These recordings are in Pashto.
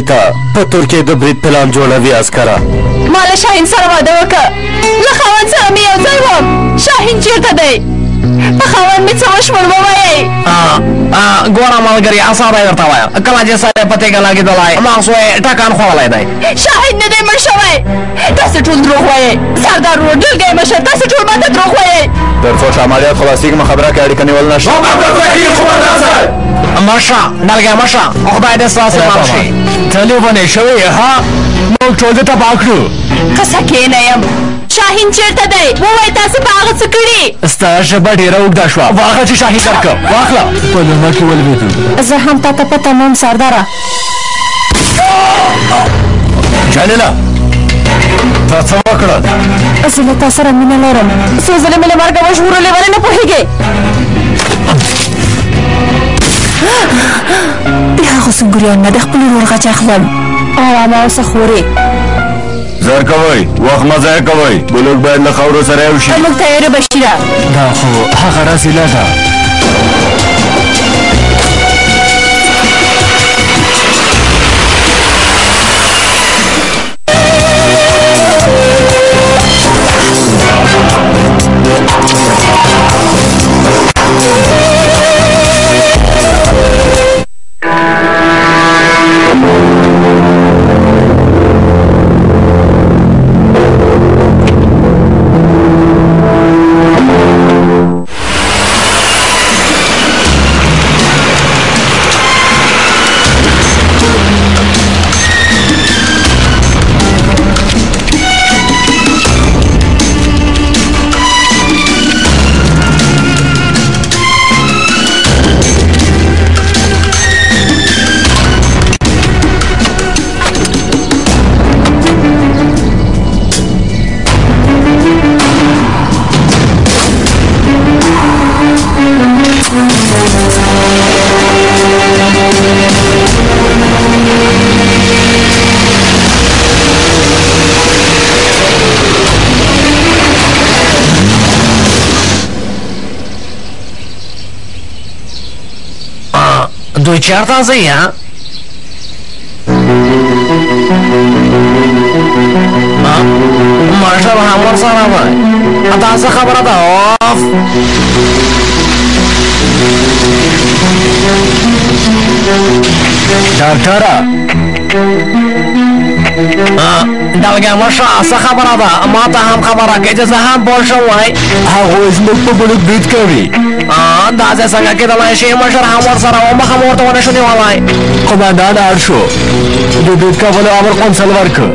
تا په ترکیه د برید پلان جوړوي عسکره مال شاهین سره واده وکړه له خاوند سره مې یو ځای وم شاهین چیرته دی په خاوند مې څه وشول ووایئ ګوره ملګري اصابه یې درته وایم کله چې سړی په تیږه لګېدلی مغزو یې ټکان خوړلی دی شاهین نه دی مړ شوی تاسو ټول دروغ وایئ سردار ورور ډلګی مشر تاسو ټول ماته دروغ وایئ تر څو چې عملیات خلاصېږي خبره کې اړیکه نیول نه شي مشه ډلګی مشه خدای دې ستاسې مل شي تلیفون یې شوی ها موږ ټول دې تباه کړو قصه کې نه یم شاهین چیرته دی ووایئ تاسو په هغه څه کړي ستا ژبه ډېره اوږده شوه واخله چې شاهین درکړم واخله په لومه کې ولوېدو زه هم تا ته پته نوم سرداره جلیله تا څه وکړل زه له تا سره مینه لرم څو ځلې مې له مرګه وژغورلې ولې نه پوهېږې د هغو سنګریان نه د خپل ورور غچ اخلم ارامه اوسه خورې زر کوئ وخت مه ضایع کوئ بلوک باید له خاورو سره یو شي موږ تیاره بشیره دا خو هغه رسیله ده دوی چېرته ځئ مشر هم ورسره وای دا څه خبره ده اوف ډاکټره ډلګی مشه څه خبره ده ما ته هم خبره کړې چې زه هم پوه شم وای هغوی زموږ په بلوک برید کوي دا ځای څنګه کېدلی شي مشر هم ورسره و مخه مې ورته ونه شو نیولی قمندان اړ شو د برید کولو امر قونسل ورکړ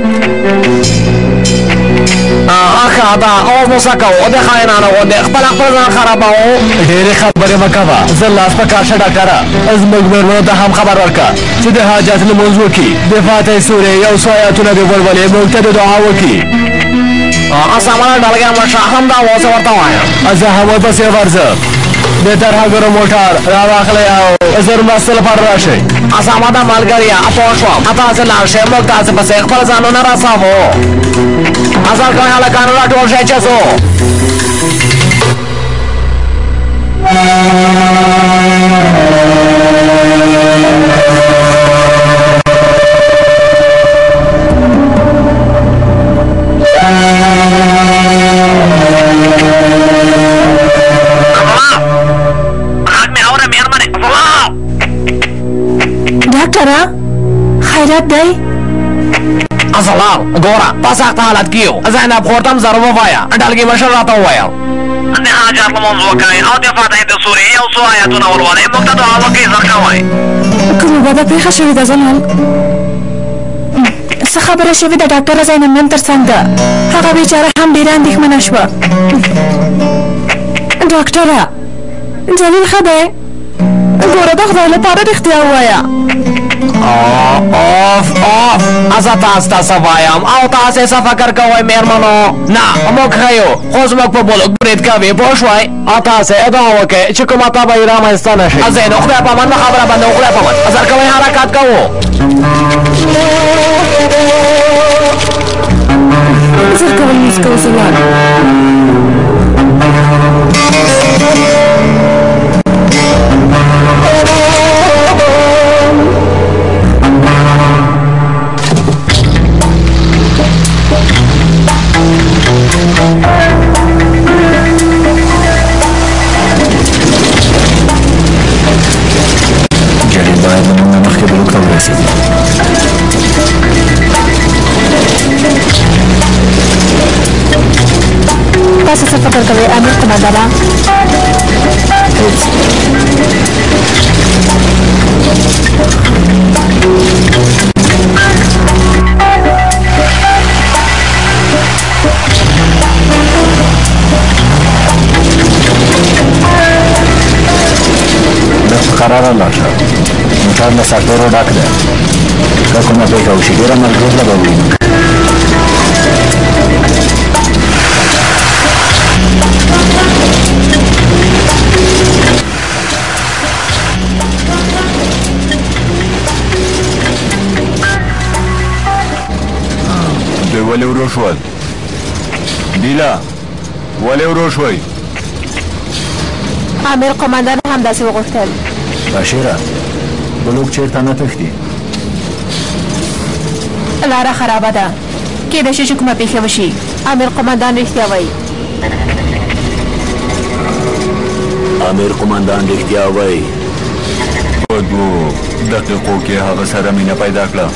ښه ده اوس نو څه کوو د خاینانو غوندې خپل ځان خرابوو ډېرې خبرې مه کوه زه لاس په کار شه ډاکټره زموږ مېرمنو ته هم خبر ورکړه چې د حاجت لمونځ وکړي د فاتحې سورې یو څو آیاتونه دې ولولې موږ ته د دعا وکړي سمه ده ډلګی مشه همدا اوس ورته وایم زه هم ورپسې ورځم د ترهګرو موټر راواخلئ او زر مرستې لپاره راشئ سمه ده ملګريه پوه شوم تاسې لاړ شئ موږ تاسې پسې خپل ځانونه رسوو اصل کوئ هلکانو راټول شئ چې ځو ډاکټره خیرات دی سلام ګوره په سخت حالت کې یو زینب خور ته هم زر ووایه ډلګي مشر راته وویل د حاجت لمونځ وکړئ او د فاتحې د سورې یو څو آیتونه ولولئ موږ ته دعا وکړئ زر کوئ کومه بده پېښه شوې ده زمال څه خبره شوې ده ډاکټره زینب نن تر څنګ ده هغه بیچاره هم ډېره اندېښمنه شوه ډاکټره جلیل ښه دی ګوره د خدای لپاره رښتیا ووایه اوف زه تاسو ته څه وایم او تاسې څه فکر کوئ مېرمنو نه موږ ښه یو خو زموږ په بلوک برید کوي پوه شوئ او تاسې دعا وکړئ چې کومه تبه یې رامنځته نه شي زه نو خدای په امان خبره بندوم خدای په امان زر کوئ حرکات کوو زر کول مونځ کوو زلال جلیل باید زمون مخکې بلوک ته ورسېږي. تاسو څه فکر کوئ امیر قمندان؟ هېڅ. قراره لاړ شه. موټر له سرتورو ډک دی. که کومه پېښه وشي ډېره ملګروزه به وي. دوی ولې ورو شول؟ بیله ولې ورو شوئ؟ امیر قمندان هم داسې وغوښتل. بشیره بلوک چېرته نه تښتي؟ لاره خرابه ده، کېدای شي چې کومه پېښه وشي. امیر قمندان رښتیا وایي. امیر قمندان رښتیا وایي. په 2 دقیقو کې هغه سره مینه پیدا کړه.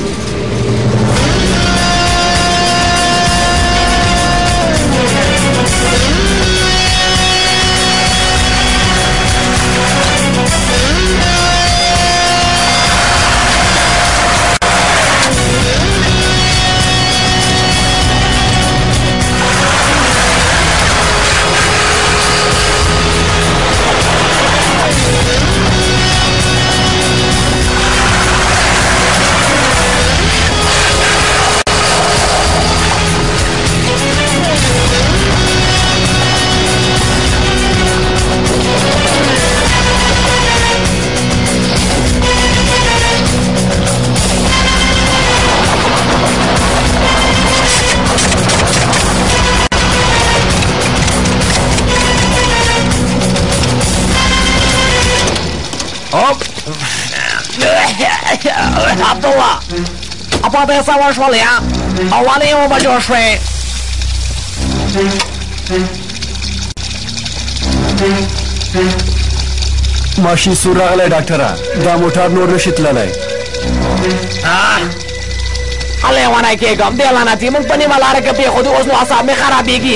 Abdullah, apa biasa warshwal ya? Awalnya mau baju warshwal. ماشین سور راغلی ډاکټره. دا موټر نور نشي تللی. لیونی کېږم دې لعنتي موږ په نیمه لاره کې پرېښودي، اوس نو اعصاب مې خرابېږي.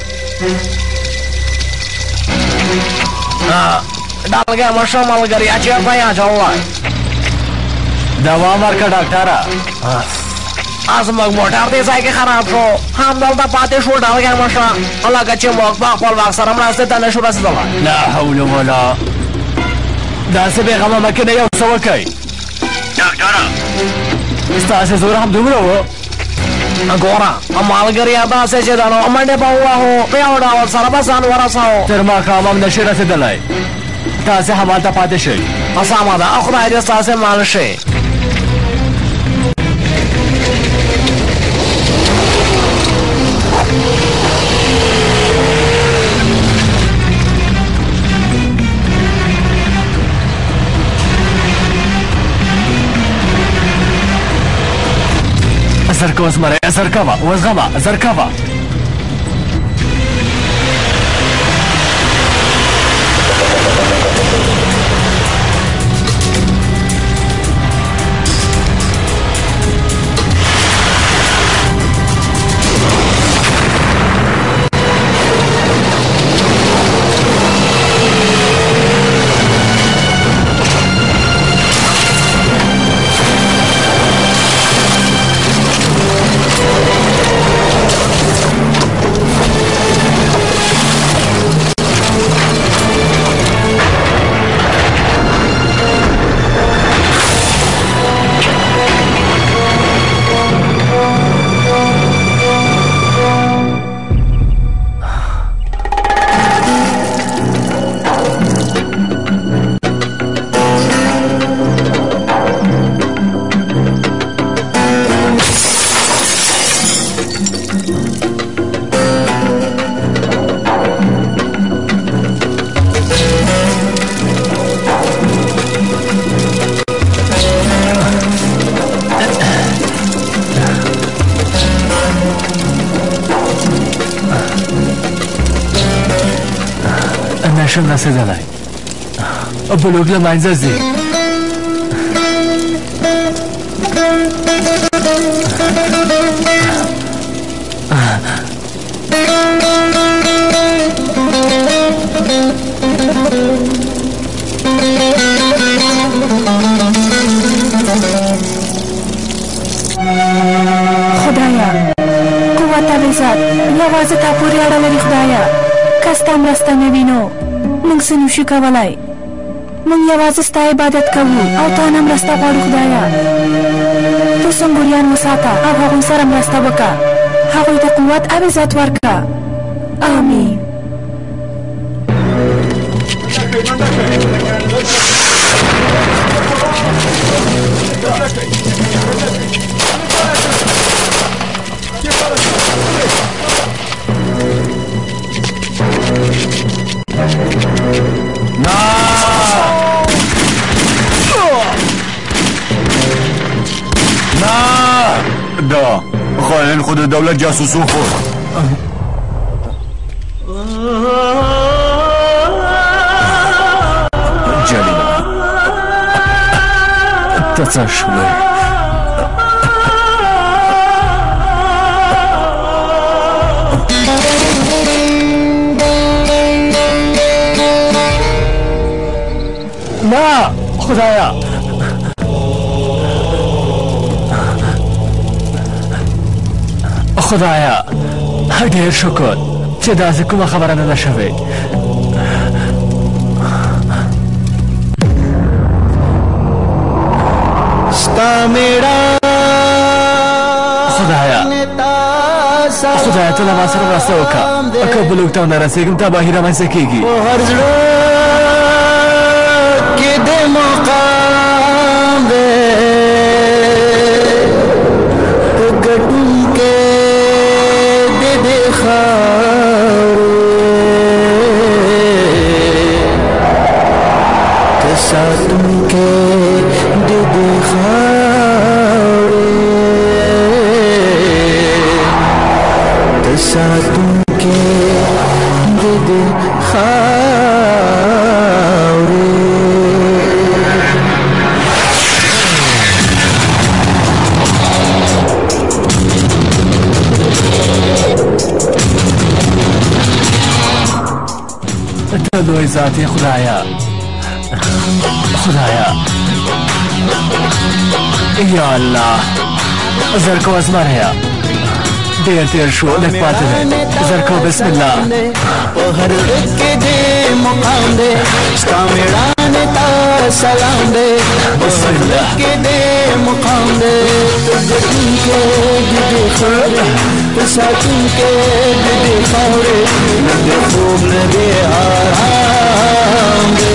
ډالګی مشه ملګریا چېرته یې اچولی؟ دوام ورکړه ډاکټره. زموږ موټر دې ځای کې خراب شو، همدلته پاتې شو. ډالګی مشه لکه چې موږ په خپل وخت سره مرستې ته نه شو رسېدلی. لا حول ولا داسې بېغمه مه کېنئ، یو څه وکئ. ډاکټره ستاسې زور هم دومره و؟ ګوره ملګریا داسې چې ده نو منډې به ووهو، په یو ډول سره به ځان ورسوو. تر ماښام هم نشي رسېدلی. تاسې همالته پاتې شئ. سمه ده، خدای دې ستاسې مل شي. زرکه وزمره، زرکوه وزغمه، زرکوه. شم رسیدلی بلوک له منځه ځي خدایا قوت او عزت یوازې تا پورې اړه لري خدایا که ستا مرسته نه وي نو موږ څه نشو کولی موږ یوازې ستا عبادت کوو او تا نه مرسته غواړو خدایا ته سنګوریان وساته او هغوی سره مرسته وکړه هغوی ته قوت او عزت ورکړه آمین دا خائن خود دولت جاسوسو خود جلیلا تا شوی نه خدایا خدایا ډېر شکر چې داسې کومه خبره نه ده شوې خدایا ته له ما سره مرسته وکړه که بلوک ته ونه رسېږم تباهي رامنځته کېږي لوی ذاتی خدایا یا الله زرکو از مریا دیر شو لک پاته ده زرکو بسم الله هر رکه ده مقام ده ستا میرانه تا سلام ده بسم الله رکه ده مقام ده تجدون که دیده خوره تساتون که دیده خوره نده خوب نده آرام ده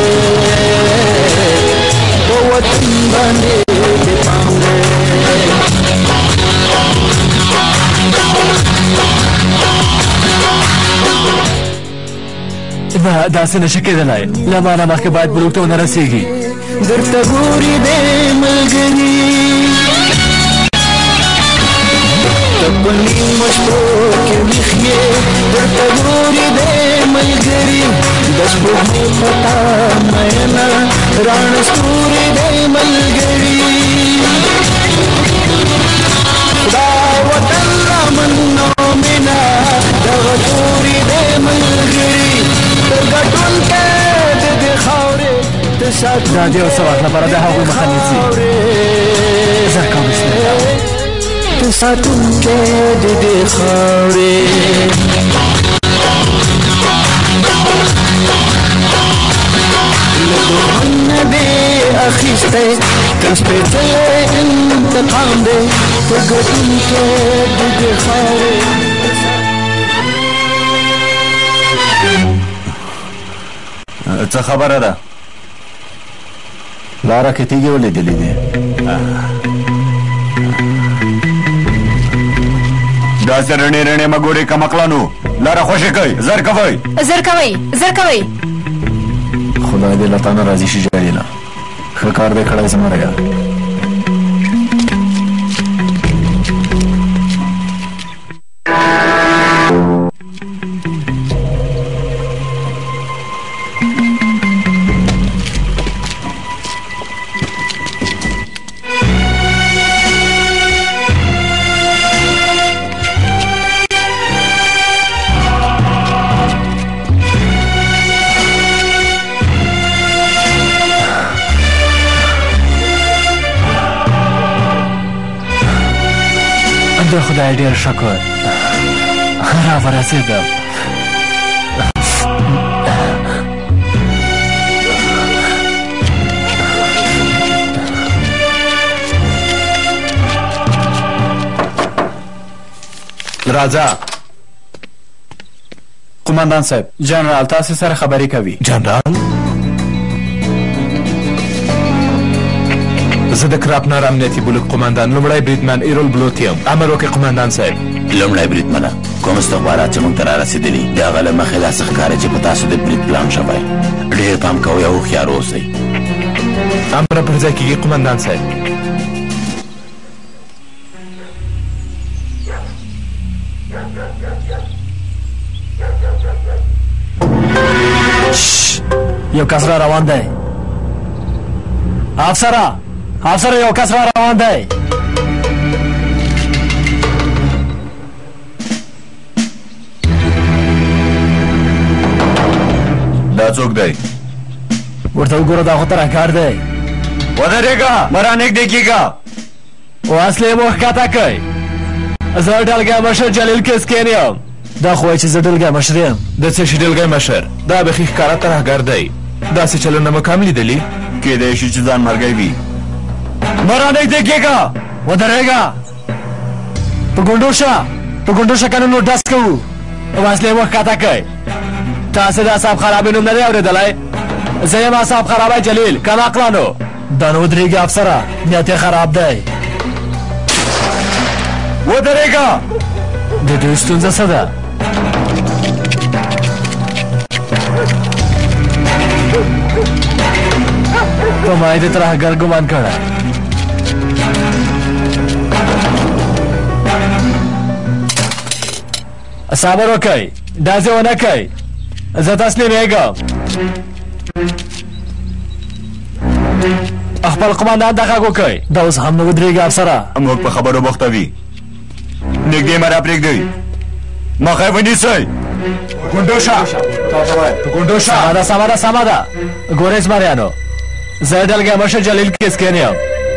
بوتن بانده ده پام ده داسې نشه کېدلی له ما نه مخکې باید بلوک ته ونه رسېږي درته ګوري دی ملګري ته په نیمو شپو کې ویښ یې درته ګوري دی ملګري د سپوږمۍ په تا مینه راڼه ستوري دی ملګري دا وطن رامن نو مینه دغه توري دی ملګري دا د یو څه وخت لپاره د هغوی مخه نیسي زرکو بسم الله ته ساتونکی د دې خاورې له دښمن نه دې اخیستی تر سپېڅلی انتقام دی ته ګټونکی د دې خاورې څه خبره ده لاره کې تیږې ولیدلې دي داسې رڼې رڼې مګورې کمقلانو لاره خوشې کوئ زر کوئ خدای دې له تا نه راضي شي جلیله ښه کار دی کړی زما ریا د خدای ډېر شکر را ورسېدم. راځه. قومندان صاحب، جنرال تاسو سره خبرې کوي. جنرال، زه د کرابنر امنیتي بلوک قومندان لومړی بریدمن ایرول بلوت یم. امر وکړئ قومندان صاحب. لومړی بریدمنه، کوم استخبارات چې موږ ته رارسېدلي د هغه له مخې داسې ښکاري چې په تاسو د برید پلان شوی. ډېر پام کوئ او هوښیار اوسئ. امر پر ځای کېږي قومندان صاحب. یو کس را روان دی. افسره یو کس را روان دی. دا څوک دی؟ ورته وګوره، دا خو ترهګر دی. ودرېږه، مه رانږدې کېږه. وسلې مو ښکته کوئ. زه ډلګی مشر جلیل کسکین یم. دا خو وایي چې زه ډلګی مشر یم. د څه شي ډلګی مشر؟ دا بیخي ښکاره ترهګر دی. داسې چلونه مو کم لیدلي؟ کېدای شي چې ځان مرګی وي. مه رانږدې کېږه. ودرېږه. په ګونډو شه که نه نو ډز کوو. وسلې مو ښکته کوئ. تاسې د اعصاب خرابي نوم نه دی اورېدلی؟ زه یم اعصاب خرابی جلیل، کم عقلانو. دا نه ودرېږي افسره، نیت یې خراب دی. ودرېږه. د دوی ستونزه څه ده؟ په ما یې د ترهګر ګمان کړی. صبر وکئ، داسې ونه کوئ. زه تسلیمېږم. خپل قمندان ته غږ وکئ. دا اوس هم نه ودرېږي افسره. موږ په خبرو بوخته وي. نږدې مه راپرېږدئ. مخه یې ونیسئ. ګونډو شه. سمه ده. ګورئ زمریانو، زه ډلګی مشر جلیل کسکین یم.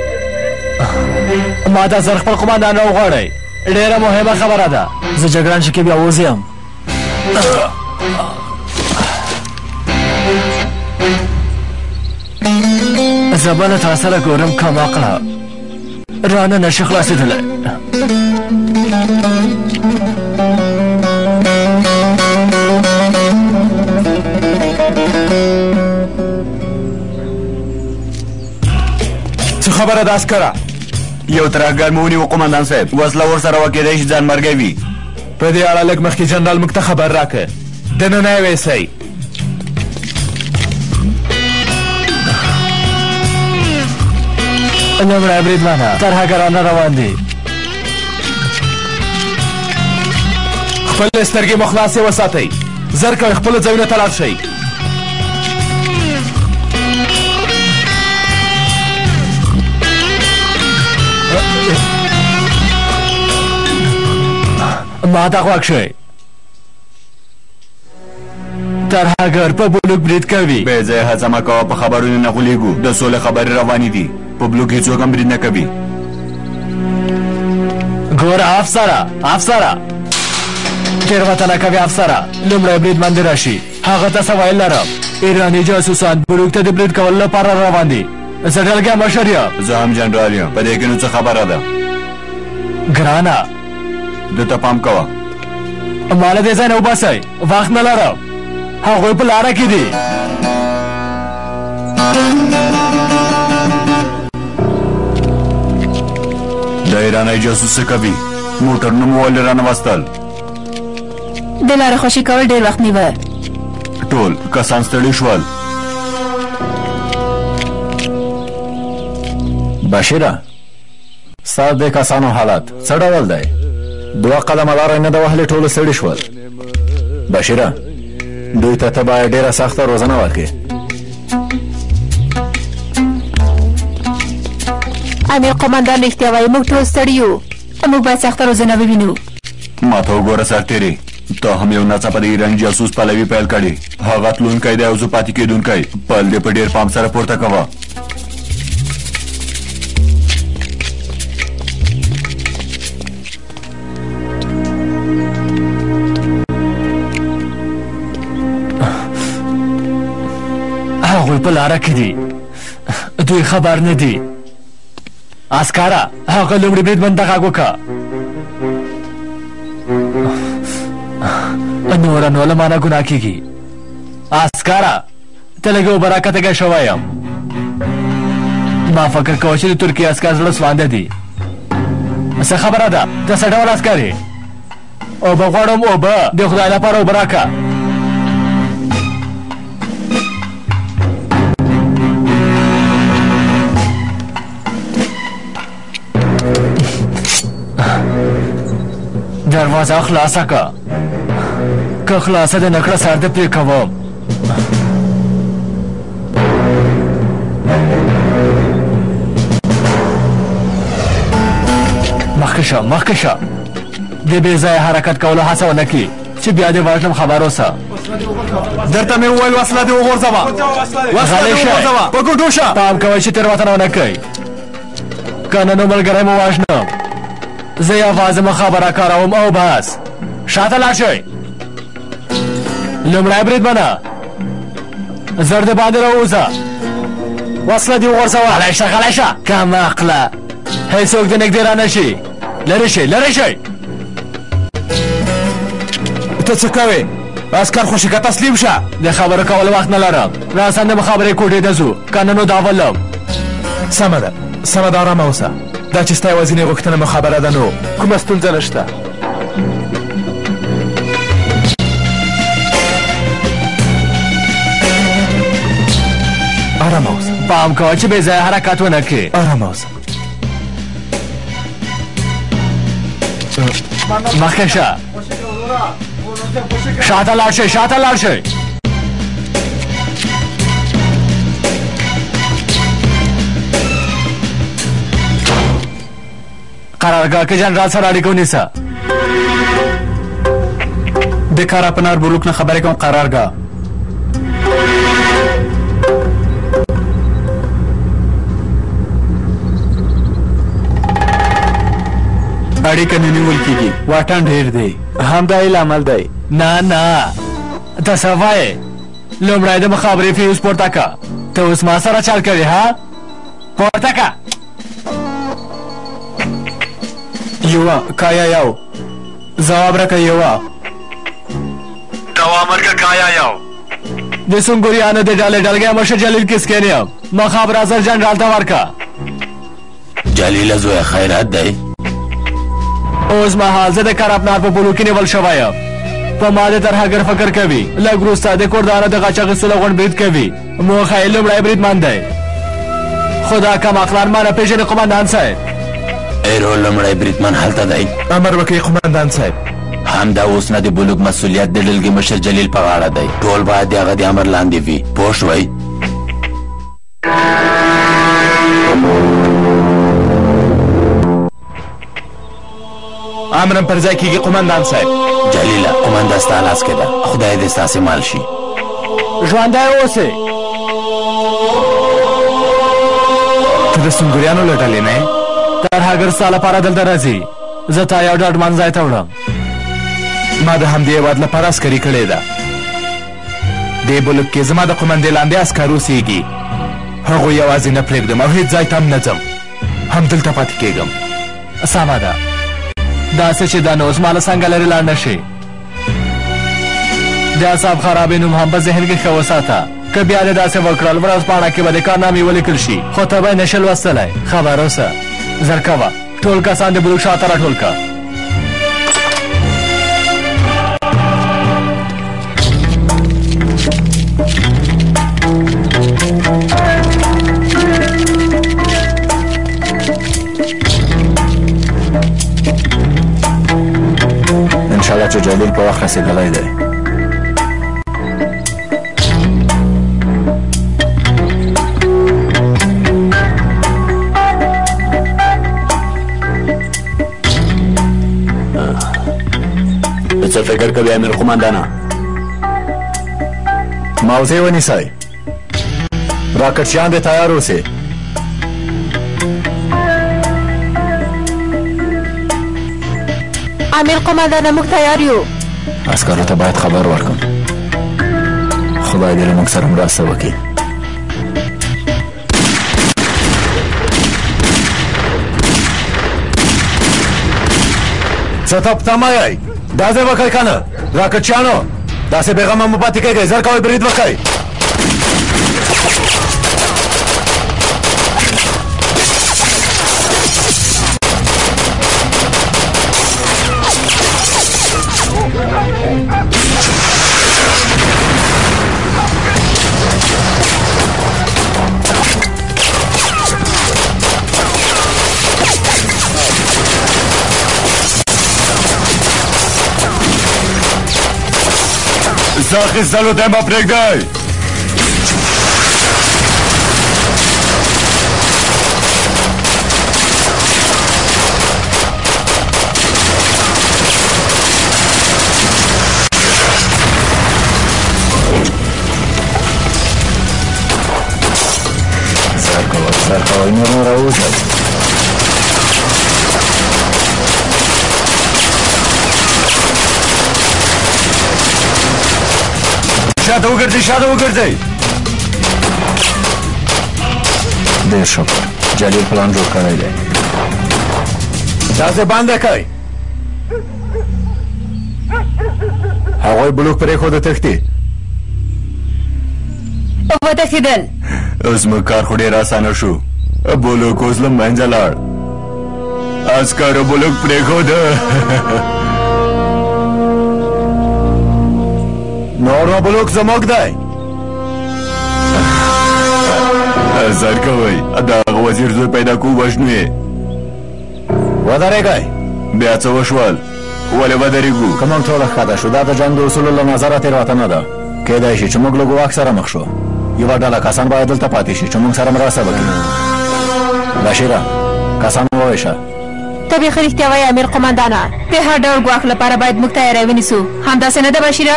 ما ته زر خپل قمندان راوغواړئ. ډېره مهمه خبره ده. زه جګړن چې کې بیا اوز یم. زه به له تا سره ګورم، کم عقله رانه نشي خلاصېدلی. څه خبره ده عسکره؟ یو ترهګر مو ونیو قومندان صاحب. وسله ورسره وه، کېدای شي ځان مرګی وي. په دې اړه لږ مخکې جنرال موږ ته خبر راکړه. دننه یې ویسئ. لومړی بریدمنه، ترهګرانه روان دي. خپلې سترګې مو خلاصې وساتئ. زر کوئ خپلو ځایونو ته لاړ شئ. ما ته غوږ شئ. ترهګر په بلوک برید کوي. بې ځایه هڅه مه کوه، په خبرونو نه غولېږو. د سولې خبرې روانې دي. په بلوک هېڅوک هم برید نه کوي. ګوره افسره، تېروتنه کوي افسره. لومړی بریدمن دې راشي، هغه ته څه ویل لرم. ایراني جاسوسان بلوک ته د برید کولو لپاره روان دي. زه ډلګی مشر یم. زه هم جنرال یم. په دې کې نو څه خبره ده؟ ګرانه، ده ته پام کوه. ما له دې ځای نه وباسئ، وخت نه لرم. هغوی په لاره کې دي. د ایرانی جاسوس څه کوي؟ موټرونه مو ولې رانوستل؟ د لارې خوشي کول ډېر وخت نیوه. ټول کسان ستړي شول. بشیره، ستا د کسانو حالت څه ډول دی؟ 2 قدمه لاره نه ده وهلې، ټولو ستړي شول. بشیره، دوی ته باید ډېره سخته روزنه ورکړې. امیر قومندان رښتیا وایي، موږ ټول ستړي یو. موږ باید سخته روزنه ووینو. ما ته وګوره سرتېرې، ته هم یو ناڅاپه د ایران جاسوس پلوي پیل کړې. هغه تلونکی دی او زه پاتې کېدونکی. پل دې په ډېر پام سره پورته کوه. ټول په لاره کې دي دوی خبر نه دي عسکره هغه لومړي بریدمن ته غږ وکړه نوره نو له مانه ګناه کېږي عسکره ته لږ اوبه راکښته شوی یم ما فکر کوه چې د ترکیې عسکر زړه سوانده دي څه خبره ده ته څه ډول عسکر یې اوبه غواړم اوبه د خدای لپاره اوبه راکړه دروازه خلاصه که که خلاصه ده نکړه سر ده پرې کوم مخکې شه مخکې شه د بې ځایه حرکت کولو هڅه ونه کړي چې بیا دې وژنم خبر اوسه درته مې وویل وسله دې وغورځوه غلی شئ په ګوډو شه پام کوئ چې تېروتنه ونه کوئ که نه نو ملګری مو وژنم زه یوازې مو خبره کاروم او بس شاته لاړ شئ لومړی بریدمنه زر د باندې راووځه وسله دې وغورځوه غلی شه غلی شه کم عقله هیڅوک دې نږدې را نه شي لرې شئ لرې شئ ته څه کوې عسکر خو شي که تسلیم شه د خبرو کولو وخت نه لرم راسنده به خبرې کوټې ته ځو که نه نو دا ولم سمه ده آرامه اوسه دا چې ستا یوازینۍ غوښتنه مو خبره ده نو کومه ستونزه نشته آرامه اوسه پام کوه چې بې ځایه حرکت ونه کړې آرامه اوسه مخکې شه شاته لاړ شئ شاته لاړ شئ قرارګاه کې جنرال سره اړیکه ونیسه د کار په نار بلوک نه خبرې کوم قرارګاه اړیکه نه نیول کېږي واټن ډېر دی همدا یې لامل دی نه نه ته څه وایې لومړی د مخابرې فیوز پورته که ته اوس ما سره چل کوې ها پورته که یوه کایا یو ځواب راکړه یوه دوام ورکړه کایا یو د سنګوریانو د ډلې ډلګی مشر جلیل کسکین یم مخابره زر جنرال ته ورکړه جلیله زوی خیرات دی اوس مهال زه د کرپنار په پولو کې نیول شوی یم په ما د ترهګر فکر کوي لږ وروسته د کردانو د غچ اخیستلو غونډ برید کوي موخه یې لومړی بریدمن دی خو دا کم عقلان ما نه پېژني قمندان صاحب ایرو لومړی بریدمن هلته دی امر وکړئ قمندان صاحب همدا اوس نه د بلوک مسؤلیت د ډلګي مشر جلیل په غاړه دی ټول باید د هغه د امر لاندې وي پوه شوئ امرم پر ځای کېږي قمندان صاحب جلیله قمنده ستا لاس کې ده خدای دې ستاسې مال شي ژوندی اوسئ ته د سنګوریانو له ډلې نه یې ترهګر ستا لپاره دلته راځي زه تا یو ډاډمن ځای ته وړم ما د همدې هېواد لپاره عسکري کړې ده دې بلوک کې زما د قمندې لاندې عسکر اوسېږي هغوی یوازې نه پرېږدم او هېڅ ځای ته هم نه ځم همدلته پاتې کېږم سمه ده داسې چې دا نو اوس ما له څنګه لرې لاړ نه شي د اعصاب خرابې نوم هم په ذهن کې ښه وساته که بیا دې داسې وکړل ورځپاڼه کې به د کارنامې ولیکل شي خو ته به یې نشې لوستلی خبر اوسه زر کوه ټول کسان د بلوک شاته راټول که انشاءالله چې جلیل په وخت رسېدلی دی څه فکر کوي امیر قمندانه موضع ونیسئ راکټچیان دې تیار اوسئ امیر قمندانه موږ تیار یو عسکرو ته باید خبر ورکړم خدای دې له موږ سره مرسته وکړي څه ته په تمه یئ دا ځای وکئ که نه راکټچیانو داسې بېغمه مو پاتې کېږئ زر کوئ برید وکئ څه اخیستلو ته یې مه پرېږدئ سر کوئ نور نو راووځئ شاته وګرځئ شاته وګرځئ ډېر شکر جلیل پلان جوړ کړی دی داسې بنده کوئ هغوی بلوک پرېښوده تښتي وتښتېدل زموږ کار خو ډېر اسانه شو بلوک اوس له منځه لاړ عسکرو بلوک پرېښوده نور نو بلوک زموږ دی زر کوئ د هغه وزیر زوی پیدا کو وژنو یې ودرېږئ بیا څه وشول ولې ودرېږو که موږ ټوله ښکته شو دا د جنګ د اصولو له نظره تېروتنه ده کیدای شي چې موږ له ګواښ سره مخ شو یوه ډله کسان باید دلته پاتې شي چې موږ سره مرسته وکړي بشیره کسان وویشه ته بیخي رښتیا وایې امیر قمندانه د هر ډول ګواښ لپاره باید موږ تیاری ونیسو همداسې نه ده بشیره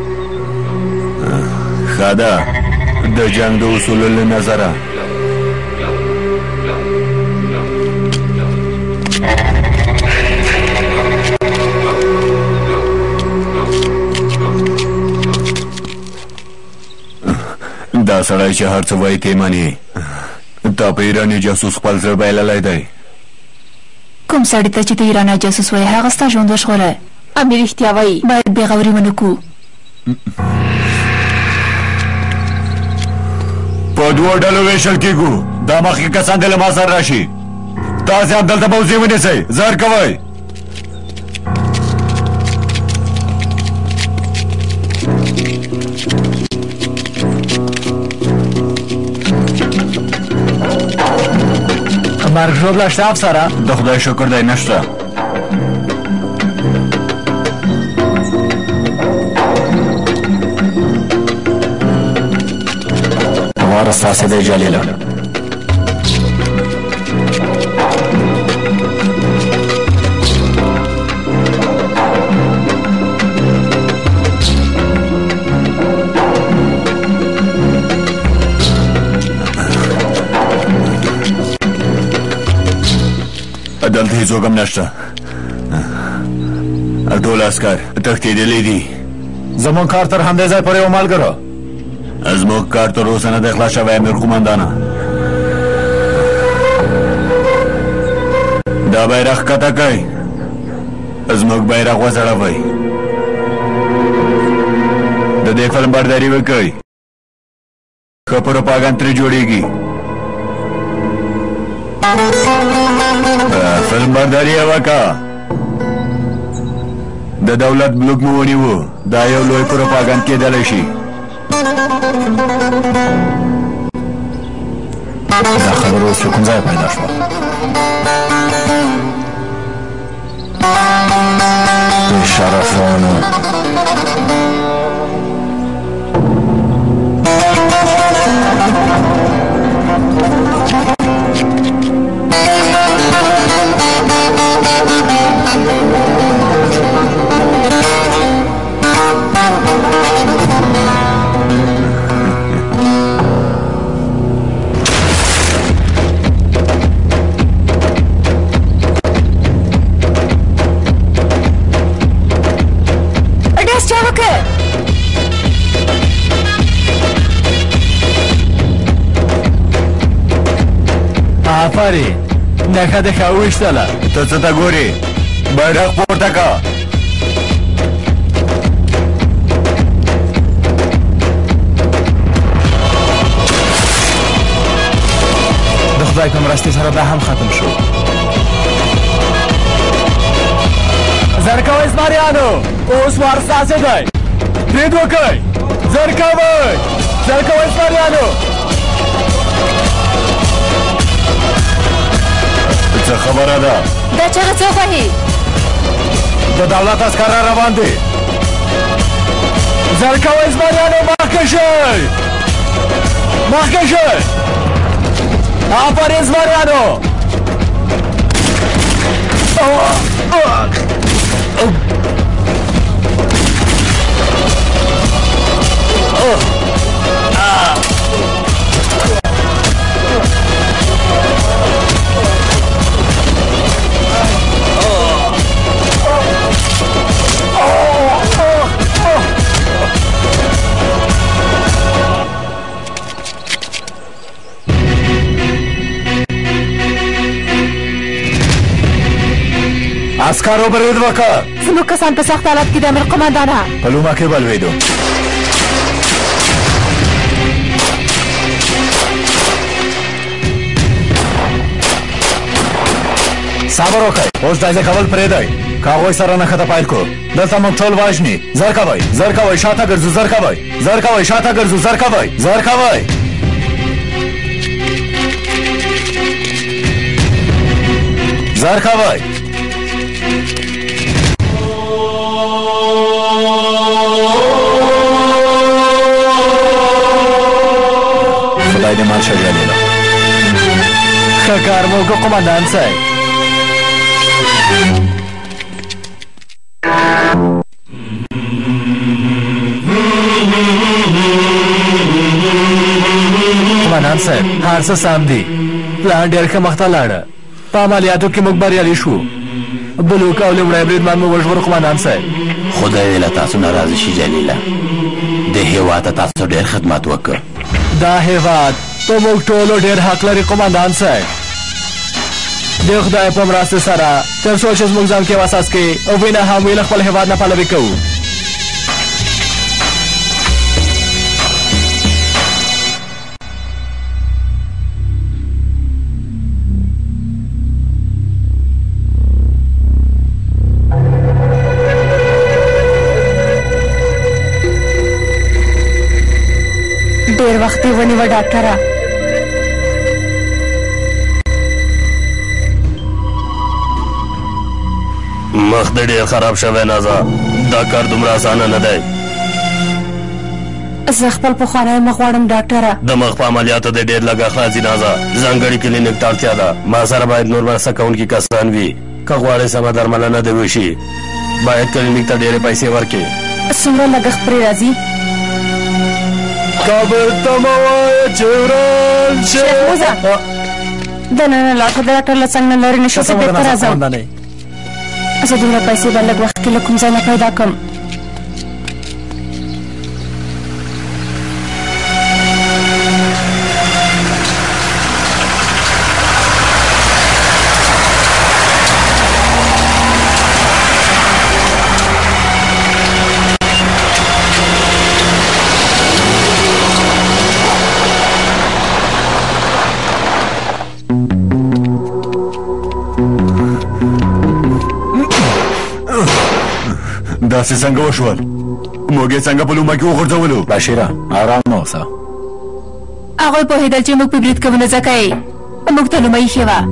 ښه ده د جنګ د اصولو له نظره دا سړی چې هر څه وایي ته مني تا په ایراني جاسوس خپل زړه بایللی دی کوم سړي ته چې ته ایرانی جاسوس وایې هغه ستا ژوند وژغوره امیر رښتیا وایي باید بېغوري ونه کړو په دوو ډلو ویشل کېږو دا مخکې کسان دې له ما سره راشي تاسې هم دلته پوځي ونیسئ زر کوئ مرګ ژوبله شته افسره د خدای شکر دی نشته وار ستاسې دی جلیله دلته هېڅوک هم نشته ټول عسکر تښتېدلي دي زموږ کار تر همدې ځای پورې و ملګرو زموږ کار تر اوسه نه دی خلاص شوی امیر قمندانه دا بیرغ ښکته کئ زموږ بیرغ وځړوئ د دې فلم برداري وکئ ښه پروپاګند ترې جوړېږي فلم برداري یې وکړه د دولت بلوک مو ونیو دا یو لوی پروپاګند کېدلی شي دا خبره اوس له کوم ځایه پیدا شوه د شرفانو آفرین نښه دې ښه وویشتله ته څه ته ګورې بیرغ پورته کا. د خدای په مرستې سره دا هم ختم شو. زرکوئ زمریانو، اوس وار ستاسې دی. برید وکئ. زرکوئ زمریانو. څه خبره ده؟ دا چغه څوک وهي؟ د دولت عسکر را روان دي. زرکوئ زمریانو، مخکې شئ. مخکې شئ. آفرین زمریانو. عسکرو برید وکړه. زموږ کسان په سخت حالت کې د امیر قمندانه په لومه کې بلوېدو. صبر وکړئ. اوس دا ځای کول پرېږدئ. که هغوی سره نښته پیل کړو دلته موږ ټول وژني. زر کوئ زر کوئ، شاته ګرځو. زر کوئ زر کوئ، شاته ګرځو. زر کوئ زر کوئ. زر کوئ. خدای دې مال شه جلیله. ښه کار مو وکړو قمندان صاحب. قمندان صاحب هر څه سم دي. پلان ډېر ښه مخته لاړه. په عملیاتو کې موږ بریالي شو. بلوک او لومړی بریدمن مو وژغورو قمندان صاحب. خدای دې له تاسو ناراضه شي جلیله. د هېواد ته تاسو ډېر خدمت وکړ. دا هېواد په موږ ټولو ډېر حق لري قمندان صاحب. د خدای په مرستې سره تر څو چې زموږ ځان کې وساس کې او وینه هم وي له خپل هېواد نه پلوي کوو. ډېر وخت یې ونیوه ډاکټره. مخ دې ډېر خراب شوی نازا. دا کار دومره اسانه نه دی. زه خپل پخوانی مخ غواړم ډاکټره. د مخ په عملیاتو دې ډېر لږ اخلاصي نازا. ځانګړي کلینیک ته اړتیا ده. ما سره باید نور مرسته کوونکي کسان وي. که غواړې سمه درملنه دې وشي باید کلینیک ته ډېرې پیسې ورکړې. څومره لګښت پرې راځي؟ کابل ته مه وایه چې وران شي. شیخ موزه دننه لاړ. خو د ډاکټر له څنګ نه لرې نه شو. زه بېرته راځم. زه دومره پیسې به لږ وخت کې له کوم ځای نه پیدا کړم. داسې څنګه وشول؟ موږ یې څنګه په لومه کې وغورځولو؟ بشیره ارام اوسه. هغوی پوهېدل چې موږ په برید کوو نو ځکه یې موږ ته لومه ایښې وه.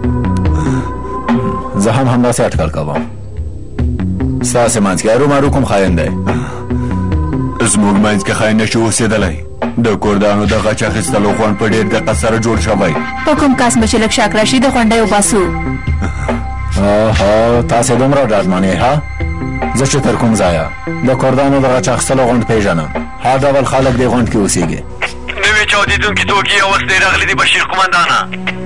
زه هم همداسې اټکل کوم. ستاسې منځ کې ارومرو کوم خاین دی؟ زموږ منځ کې خاین نشي اوسېدلی. د کردانو د غچ اخیستلو خوند په ډېر دقت سره جوړ شوی. په کوم کس به چې لږ شک راشي د غونډۍ وباسو. تاسې دومره ډاډمن یې ها؟ زه چې تر کوم ځایه د کردانو د غچ اخیستلو غونډ پېژنم. هر ډول خلک دې غونډ کې اوسېږي. نوي چاودېدونکي توکي اوس دې راغلي دي بشیر قمندانه.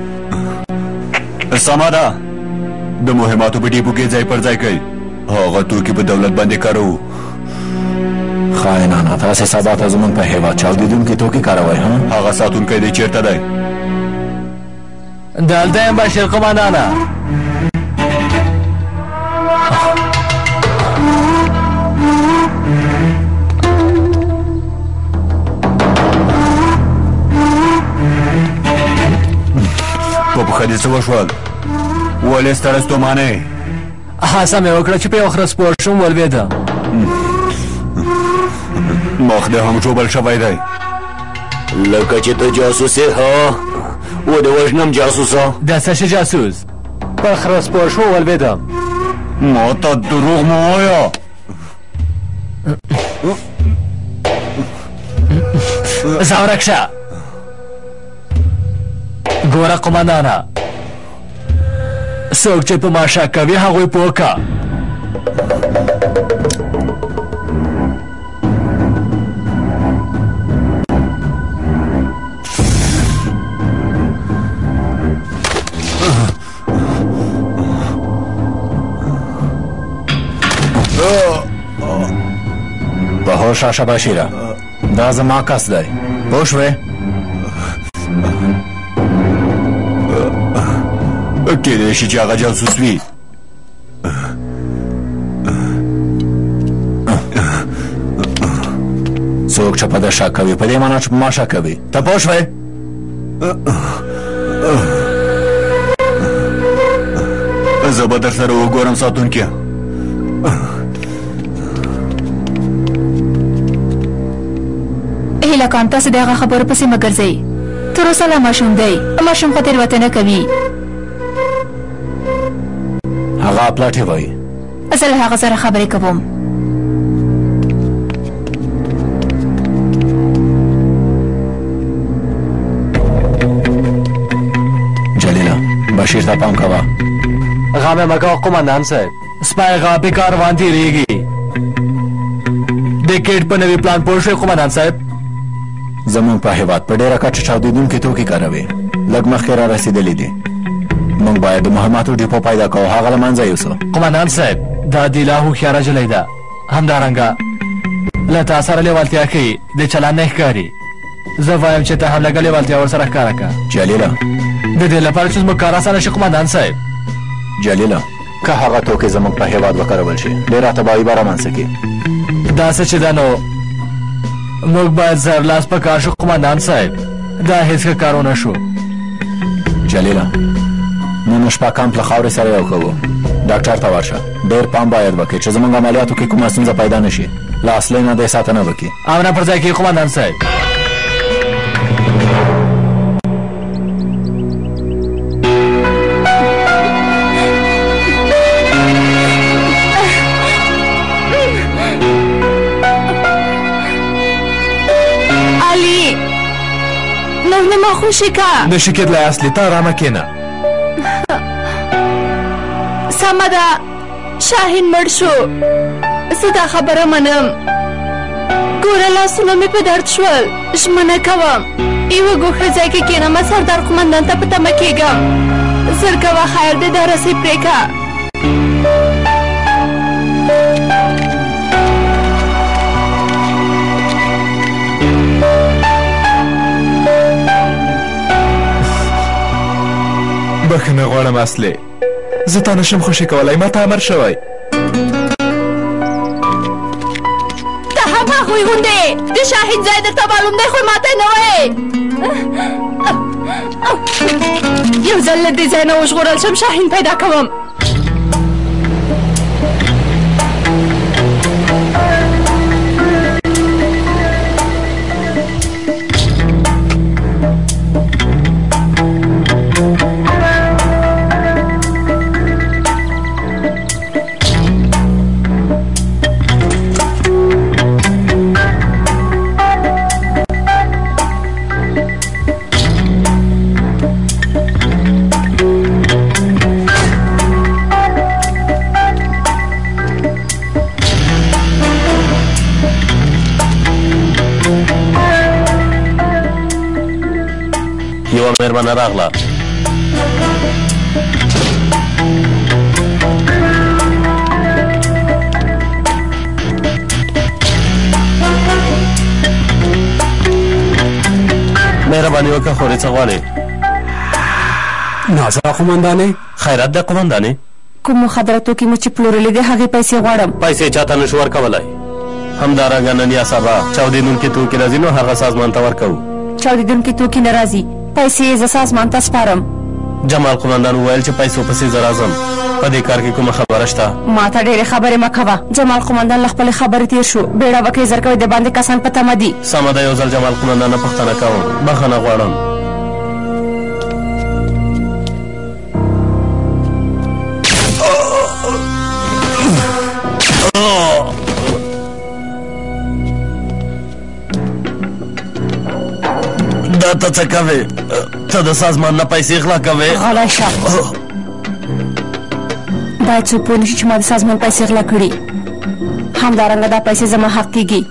سمه ده. د مهماتو په ډیپو کې ځای پر ځای کوي. هغه توکي په دولت باندې کاروو. خاینانه تاسې سبا ته زموږ په هېواد چاودېدونکي توکي کاروئ ها؟ هغه ساتونکی دی چېرته دی؟ دلته یم بشیر قمندانه. دې څه وشول؟ ولې ستړی ستومانه؟ هڅه مې وکړه چې په یو خره سپور شم ولوېدم. مخ دې هم ژوبل شوی دی. لکه چې ته جاسوس یې ها؟ و دې وژنم جاسوسه. د څه شي جاسوس؟ په خره سپور شو ولوېدم. ما ته دروغ مه وایه. ځه ورک شه. ګوره قمندانه، څوک چې په ما شک کوي هغوی پوه که. په هوښ راشه بشیره، دا زما کس دی، پوه شوې؟ کېدای شي چې هغه جاسوس وي. څوک چې په ده شک کوي په دې معنا چې په ما شک کوي. ته پوه شوې؟ زه به در سره وګورم ساتونکي. هیله کوم تاسو د هغه خبرو پسې مه ګرځئ. تر اوسه لا ماشوم دی، ماشوم خو تېروتنه نه کوي. هغه اپلاتې وایي. زه له هغه سره خبرې کوم. جلیله، بشیر ته پام کوه. غم مه کوه قمندان صاحب، سپی غا په کاروان تېرېږي. د کیټ په نوي پلان پوه شوې قمندان صاحب؟ زمونږ په هېواد په ډېره کچه چاودېدونکي توکي کاروي، لږ مخکې را رسېدلي دي. موږ باید د مهماتو ډیپو پیدا کوو، هغه له منځه یوسو. قمندان صاحب، دا د لا هوښیاره جلۍ ده، همدارنګه له تا سره لیوالتیا کوي، د چلند نه ښکاري. زه وایم چې ته هم لږه لیوالتیا ورسره ښکاره کړه. جلیله، د دې لپاره چې زموږ کار اسانه شي قمندان صاحب. جلیله، که هغه توکي زموږ په هېواد وکارول شي ډېره تباهي به رامنځته کړي. داسې چې ده نو موږ باید زر لاس په کار شو قمندان صاحب. دا هېڅ ښه کار ونه شو. جلیله، نن شپه کمپ له خاورې سره یو کوو. ډاکټر ته ورشه، ډېر پام باید وکړي چې زموږ عملیاتو کې کومه ستونزه پیدا نه شي. له اصلي نه د ساتنه وکړي. امر پر ځای کې قمندان صاحب. علي، نو ما خوشي که نشي کېدلی اصلي، ته ارامه کښېنه. سمه ده، شاهین مړ شو. زه دا خبره منم. ګوره لاسونه مې په درد شول. ژمنه کوم یوه ګوښه ځای کې کښېنم، سردار قمندان ته په تمه کېږم. زر کوه خیر دی، دا رسۍ پرېږه. بخښنه غواړم اصلي، زه تا نشم خوشي کولی، ما ته امر شوی. ته هم هغوی غوندې د شاهین ځای درته معلوم دی، خو ماته یې نه وایې. یو ځل له دې ځای نه وژغورل شم، شاهین پیدا کوم. یوه مېرمنه راغله. مهرباني وکړه، خورې څه غواړې؟ نازا قمندانې. خیرات ده قمندانې. کوم مخدره توکي مو چې پلورلي دي هغې پیسې غواړم. پیسې چاته نشو ورکولی. همدارنګه نن یا سبا چاودېدونکي توکي راځي نو هغه سازمان ته ورکوو. چاودېدونکي توکي نه راځي، پیسې یې زه سازمان ته سپارم. جمال قومندان وویل چې پیسو پسې زه راځم. په دې کار کې کومه خبره شته؟ ما ته ډېرې خبرې مه کوه. جمال قومندان له خپلې خبرې تېر شو. بیړه وکړئ زر کوئ د باندې کسان په تمه دي. سمه ده، یو ځل جمال قومندان نه پوښتنه کوم. بخښنه غواړم. دا ته څه کوې؟ ته د سازمان نه پیسې غلا کوې؟ غلی شه. باید څوک پوه نه شي چې ما د سازمان پیسې غلا کړي. همدارنګه دا پیسې زما حق کېږي.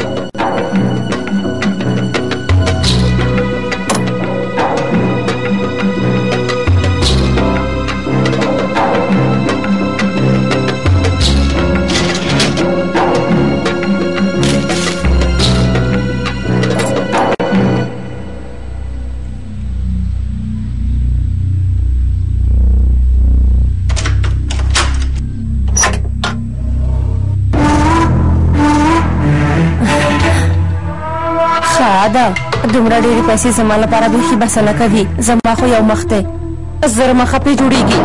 دومره ډېرې پیسې زما لپاره بیخي بسه نه کوي. زما خو یو مخ دی، زر مخه پرې جوړېږي.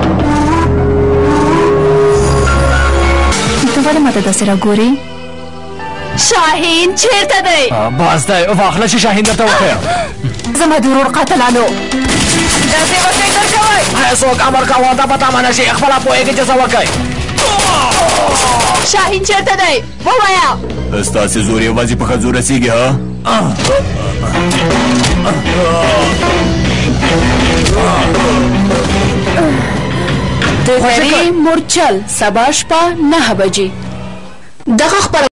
ته ولې ماته داسې راګورې؟ شاهین چېرته دی؟ بس دی، واخله چې شاهین درته وښیم. زما د ورور قاتلانو داسې وکئ درکوئ. هر څوک امر کوه ته په تمه نه شي، خپله پوهېږي چې څه وکئ. شاهین چېرته دی؟ ووایه. ستاسې زور یوازې په ښځو رسېږي ها؟ د مورچل سبا شپه 9 بجې. دغه خبره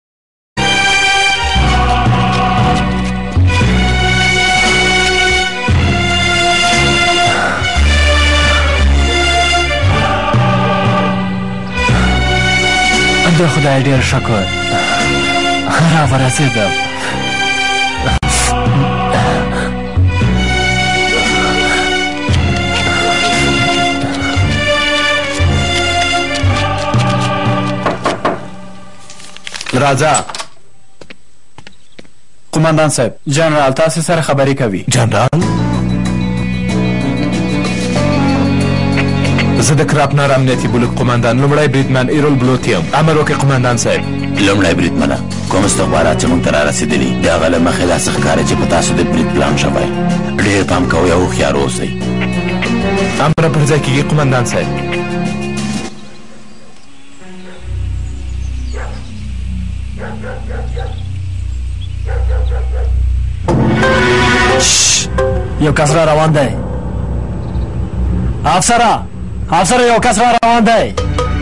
د خدای ډېر شکر را ورسېدم. راځه. قومندان صاحب، جنرال تاسې سره خبرې کوي. جنرال، زه د کراپنر امنیتي بلوک قومندان لومړی بریدمن ایرول بلوت یم. امر وکړئ قومندان صاحب. لومړی بریدمنه، کوم استخبارات چې موږ ته رارسېدلي د هغه له مخې داسې ښکاري چې په تاسو د برید پلان شوی. ډېر پام کوئ او هوښیار اوسئ. امر پر ځای کېږي قومندان صاحب. یو کس را روان دی. افسره یو کس را روان دی.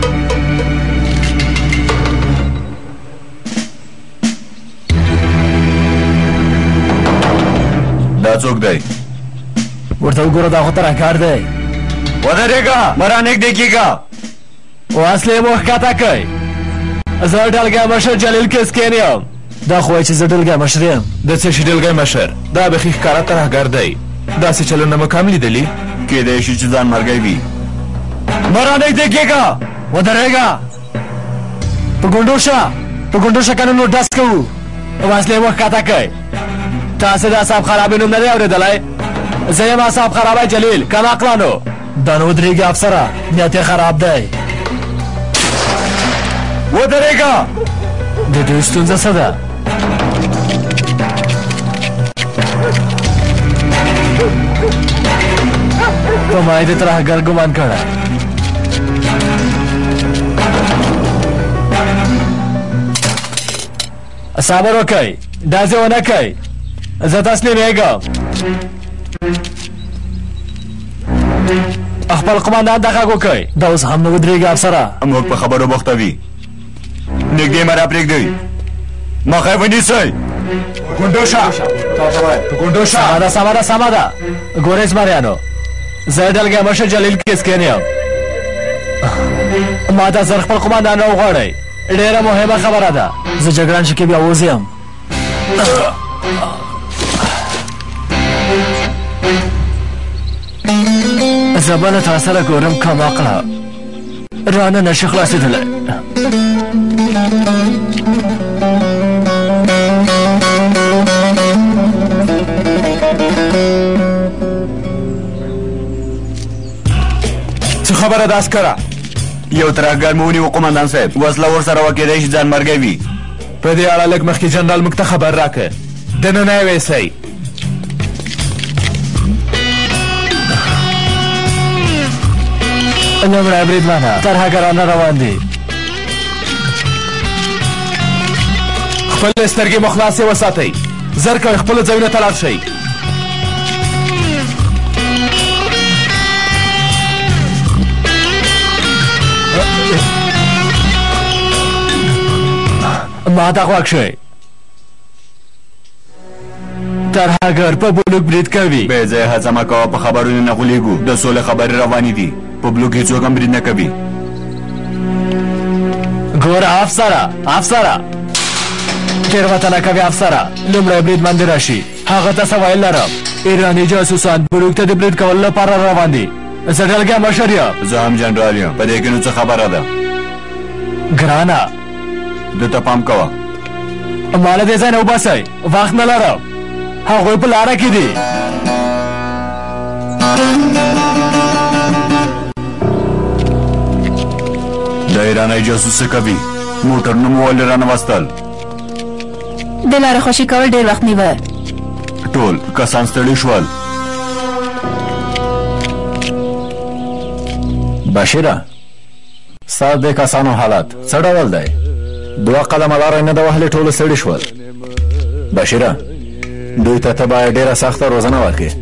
دا څوک دی؟ ورته وګوره، دا خو ترهګر دی. ودرېږه، مه رانږدې کېږه. وسلې مو ښکته کوئ. زه ډلګی مشر جلیل کسکین یم. دا خو وایي چې زه ډلګی مشر یم. د څه شي ډلګی مشر؟ دا بیخي ښکاره ترهګر دی. داسې چلونه مو کم لیدلي؟ کېدای شي چې ځان مرګی وي. مه رانږدې کېږه، ودرېږه. په ګونډو شه قانون نو ډس کوو. وسلې مو ښکته کوئ. تاسې د اعصاب خرابي نوم نه دی اورېدلی؟ زه یم اعصاب خرابی جلیل، کم عقلانو. دا نه ودرېږي افسره، نیت یې خراب دی. ودرېږه. د دوی ستونزه څه ده؟ په ما یې د ترهګر ګمان کړی. صبر وکئ، داسې ونه کوئ. زه تسلیمېږم. خپل قماندان ته غږ وکئ. دا اوس هم نه ودرېږي افسره. موږ په خبرو بوخته وي. نږدې مه راپرېږدئ. مخه یې ونیسئ. سمه ده. ګورئ زمریانو، زه ډلګی مشر جلیل کسکین یم. ما ته زر خپل قماندان راوغواړئ. ډېره مهمه خبره ده. زه جګړن چې کې بیا اوز یم. زه به له تا سره ګورم، کم عقله رانه نشي خلاصېدلی. خبره ده عسکره یو ترهګر مو ونیو قومندان صاحب وسله ورسره وه کېدی شي ځان مرګی وي په دې اړه لږ مخکې جنرال موږ ته خبر راکړه دننه یې ویسی لومړی بریدمنه ترهګران روان دي خپل سترګې مو خلاصې وساتئ زر کوئ خپلو ځایونو ته لاړ شئ ما ته غوږ شئ ترهګر په بلوک برید کوي بې ځایه هڅه مه کوه په خبرونو نه غولېږو د سولې خبرې روانې دي په بلوک هېڅوک هم برید نه کوي ګوره افسره تېروتنه کوي افسره لومړی بریدمن دې راشي هغه ته څه ویل لرم ایراني جاسوسان بلوک ته د برید کولو لپاره روان دي زه ډلګی مشر یم زه هم جنرال یم په دې کې نو څه خبره ده ګرانه ده ته پام کوه ما له دې ځای نه وباسئ وخت نه لرم هغوی په لاره کې دي د ایرانی جاسوس څه کوي موټرونه مو ولې رانوستل د لارې خوشي کول ډېر وخت نیوه ټول کسان ستړي شول بشیره ستا د کسانو حالت څه ډول دی 2 قدمه لاره نه ده وهلې ټولو ستړي شول بشیره دوی ته باید ډېره سخته روزنه ورکړي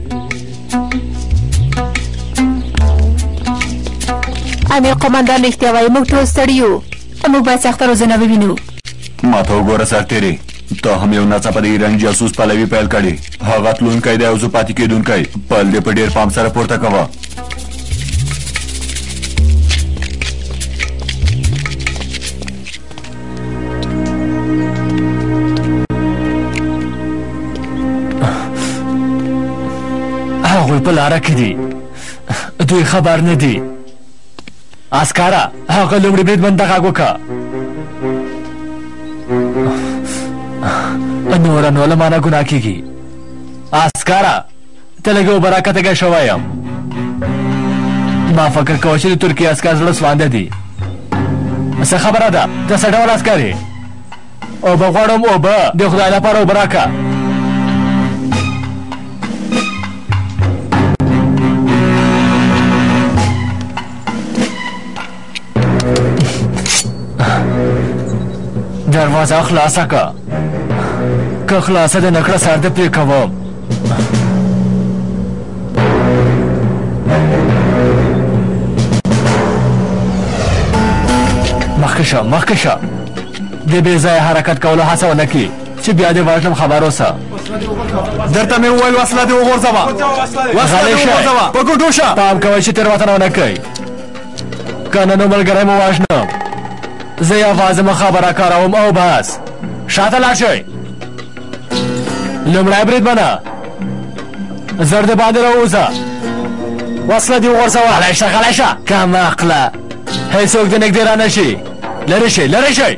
امیر قومندان رښتیا وایي موږ ټول ستړي یو موږ باید سخته روزنه ووینو ما ته وګوره سرتېرې ته هم یو ناڅاپه د ایران جاسوس پلوي پیل کړې هغه تلونکی دی او زه پاتې کېدونکی پل دې په ډېر پام سره پورته کوه هغوی په لاره کې دي دوی خبر نه دي عسکره هغه لومړي بریدمن ته غږ وکړه نوره نو له ما نه ګناه کېږي عسکره ته لږ اوبه راکښته شوی یم ما فکر کوه چې د ترکیې عسکر زړه سوانده دي څه خبره ده ته څه ډول عسکر یې اوبه غواړم اوبه د خدای لپاره اوبه راکړه دروازه خلاصه که که خلاصه ده نکړه سر ده پرې کوم مخکې شه د بې ځایه حرکت کولو هڅه ونه کړي چې بیا دې وژنم خبر اوسه درته مې وویل وسله دې وغورځوه غلی شئ په ګوډو شه پام کوئ چې تېروتنه ونه کوئ که نه نو ملګری مو وژنم زه یوازې مو خبره کاروم او بس شاته لاړ شئ لومړی بریدمنه زر د باندې راووځه وسله دې وغورځوه غلی شه کم عقله هېڅوک دې نږدې را نه شي لرې شئ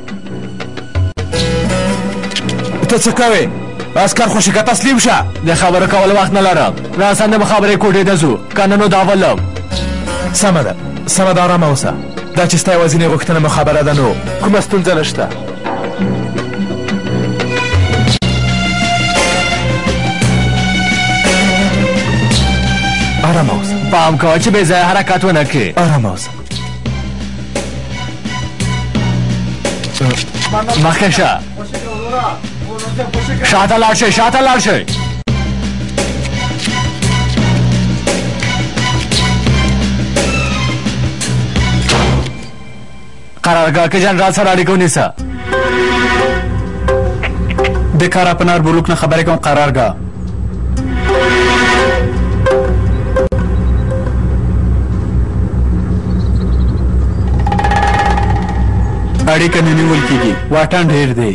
ته څه کوې عسکر خوشي که تسلیم شه د خبرو کولو وخت نه لرم راسن د مخابرې کوټې ته ځو که نه نو دا ولم سمه ده آرامه اوسه دا چې ستا یوازینۍ غوښتنه مخابره ده نو کومه ستونزه نشته آرامه اوسه پام کوه چې بې ځایه حرکت ونه کړې آرامه اوسه مخکې شه شاته لاړ شئ قرارگاه کې جنرال سره اړیکه ونیسه د کارپنار بلوک نه خبرې کوم قرارگاه اړیکه نه نیول کېږي واټن ډېر دی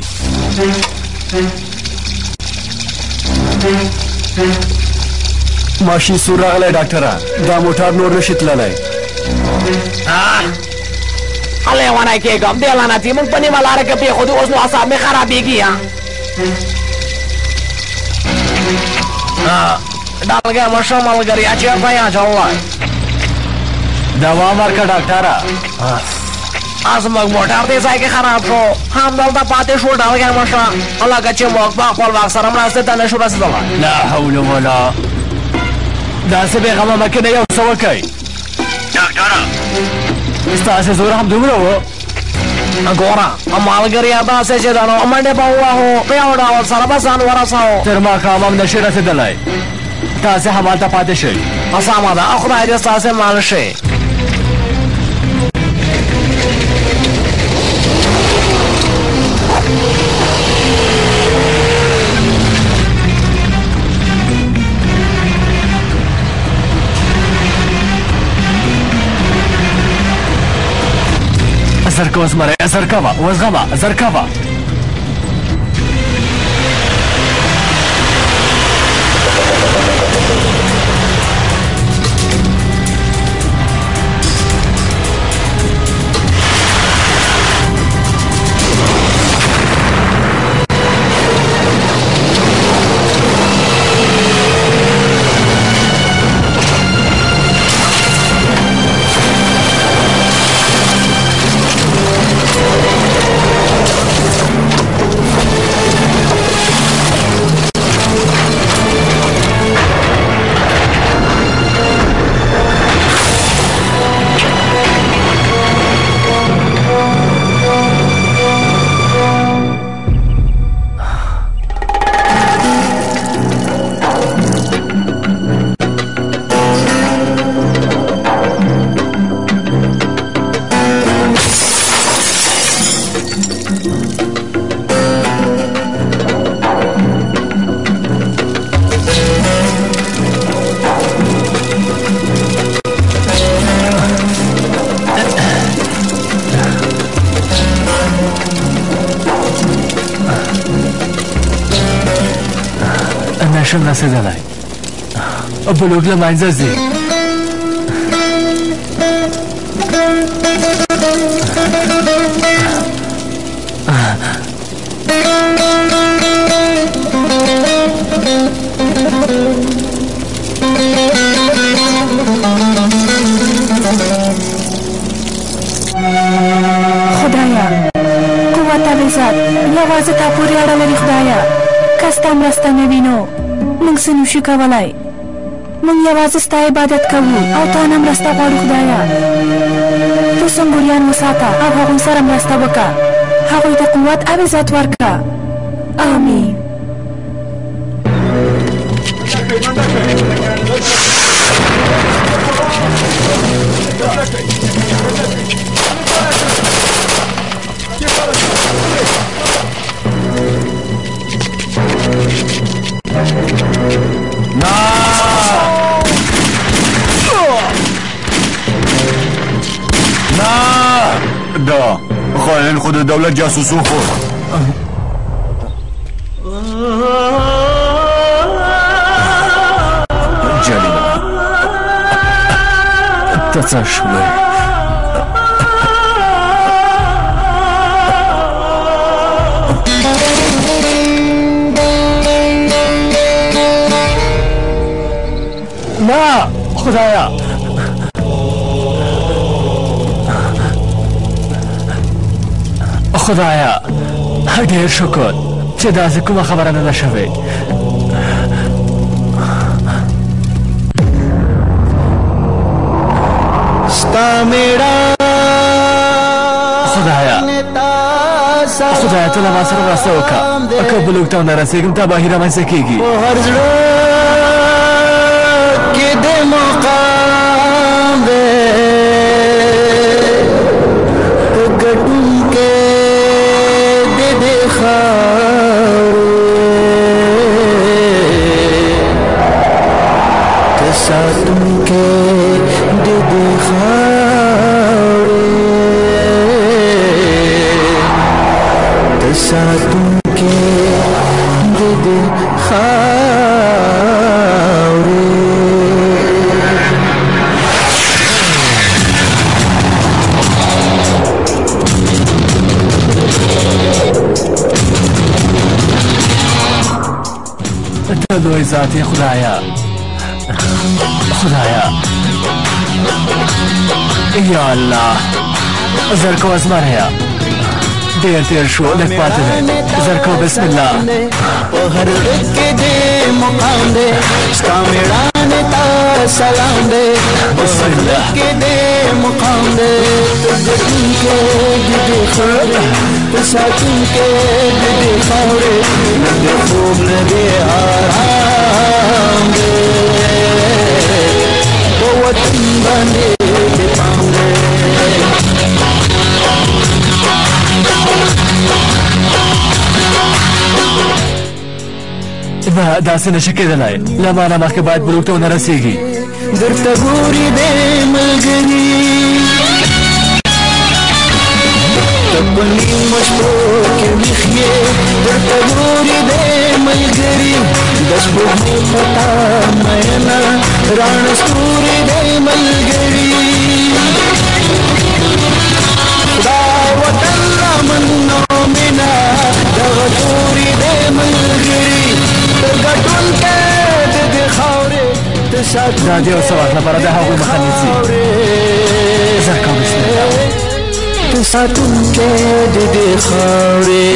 ماشین سور راغلی ډاکټره دا موټر نور نشي تللی لیونی کېږم دې لعنتي موږ په نیمه لاره کې پرېښودو اوس نو اعصاب مې خرابېږي ډلګی مو ښه ملګري چېرته یې اچولی दवा ورکړه ډاکټره زموږ موټر دې ځای کې خراب شو همدلته پاتې شو ډارګه مشه لکه چې موږ په خپل وخت سره مرسته ته نشو رسېدلی لا حول ولا داسې بېغمه مه کېنئ یو څه وکئ ډاکټره ستاسې زور هم دومره و ګوره ملګريه داسې چې ده نو منډې به ووهو په یو ډول سره به ځان ورسوو تر ماښام هم نشي رسېدلی تاسې همالته پاتې شئ سمه ده خدای دې ستاسې مل شي زرکوه زمری زرکوه وزغمه زرکوه نشم رسیدلی بلوغ له منځه ځي خدایا قوت او عزت یوازې تا پورې اړه لري خدایا که ستا مرسته نه وي نو موږ څه نشو کولی موږ یوازې ستا عبادت کوو او تا نه مرسته غواړو خدایا تو سنګوریان وساته او هغوی سره مرسته وکړه هغوی ته قوت او عزت ورکړه آمین دا خائن خود دولت جاسوسو خود جلیلا ته څه شوې نه خدایا خدایا ډېر شکر چې داسې کومه خبره نه ده شوې خدایا خدایا ته له ما سره مرسته وکړه که بلوک ته ونه رسېږم تباهي رامنځته کېږي لوی ذاتی خدایا خدایا یا الله زرکو ازمار هيا دیر تیر شو لک پاته ده زرکو بسم الله هر رکه ده مقام ده ستامیران تا سلام ده هر رکه ده مقام ده تجدن کے دیدی خوره تساکن کے دیدی خوره نده خوب نده آرام ده وطن بانده بپام ده داسې نشي کېدلی له ما نه مخکې باید بلوک ته ونه رسېږي درته ګوري دی ملګري ته په نیمو شپو کې ویښ یې درته ګوري دی ملګري د سپوږمۍ په تا مینه راڼه ستوري دی ملګري خدای وطن رامن نو مینه دغه توري دی ملګري ګټون کې د دې خاورې د ساتونکي دا دې اوس وخت لپاره د هغوی مخه نیسي زرکو بسم الله د ساتونکي د دې خاورې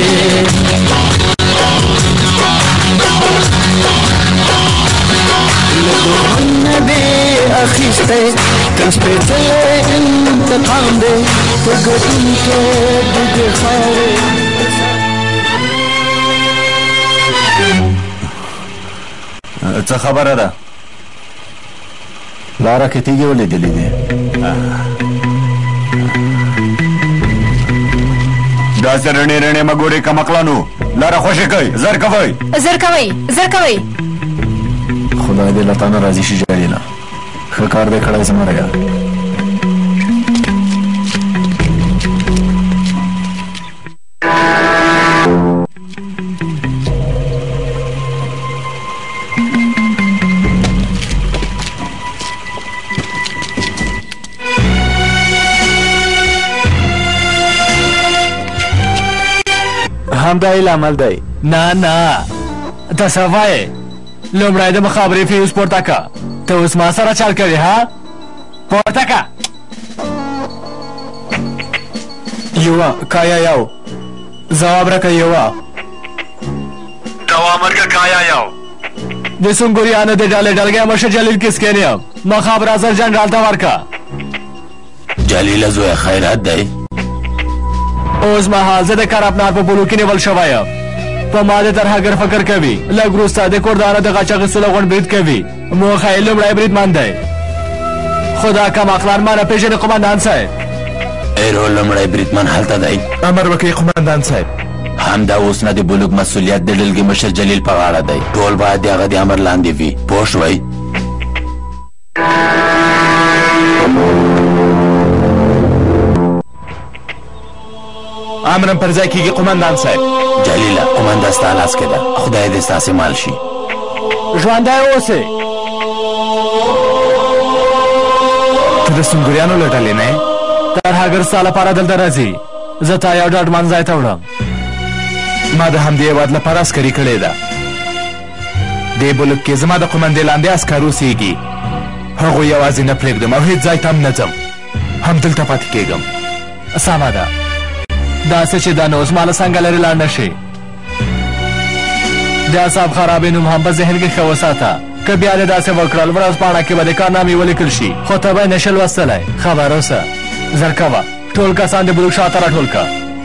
له دښمن نه دې اخیستی تر سپېڅلی انتقام دی په ګټونکي د دې خاورې څه خبره ده لاره کې تیږې ولیدلې دي داسې رڼې رڼې مه ګورئ کمقلانو لاره خوشې کوئ زر کوئ زر کوئ زر کوئ خدای دې له تا نه راضي شي جلیله ښه کار دې کړی زمریا همدا یې لامل دی نه نه ته څه وایې لومړی د مخابرې فیوز پورته که ته اوس ما سره چل کوې ها پورته که یوه کایا یو ځواب راکړه یوه دوام ورکړه کایا یو د سنګوریانو د ډلې ډلګی مشر جلیل کسکین یم مخابره زر جنرال ته ورکړه جلیله زوی خیرات دی اوس مهال زه د کرپنار په بلو کې نیول شوی یم په ما د ترهګر فکر کوي لږ وروسته د کوردانو د غچ اخیستلو غونډ برید کوي موخه یې لومړی بریدمن دی خو دا کم عقلان ما نه پېژني قمندان صاحب ایرو لومړی بریدمن هلته دی امر وکړئ قمندان صاحب همدا اوس نه د بلوک مسؤلیت د ډلګي مشر جلیل په غاړه دی ټول باید د هغه د امر لاندې وي پوه شوئ امرم پر ځای کېږي قمندان صاحب جلیله قومنده ستا لاس کې ده خدای دې ستاسې مال شي ژوندی اوسئ ته د سنګوریانو له ډلې نه یې ترهګر ستا لپاره دلته راځي زه تا یو ډاډمن ځای ته وړم ما د همدې هېواد لپاره عسکري کړې ده دې بلک کې زما د قومندې لاندې عسکر اوسېږي هغوی یوازې نه پرېږدم او هېڅ ځای ته هم نه ځم همدلته پاتې کېږم سمه ده داسې چې دا نو اوس ما له څنګه لرې لاړ نه شي د اعصاب خرابې نوم هم په ذهن کې ښه وساته که بیا دې داسې وکړل ورځپاڼه کې به د کارنامې ولیکل شي خو ته به یې نشې لوستلی خبر اوسه زر کوه ټول کسان د بلوک شاته راټول که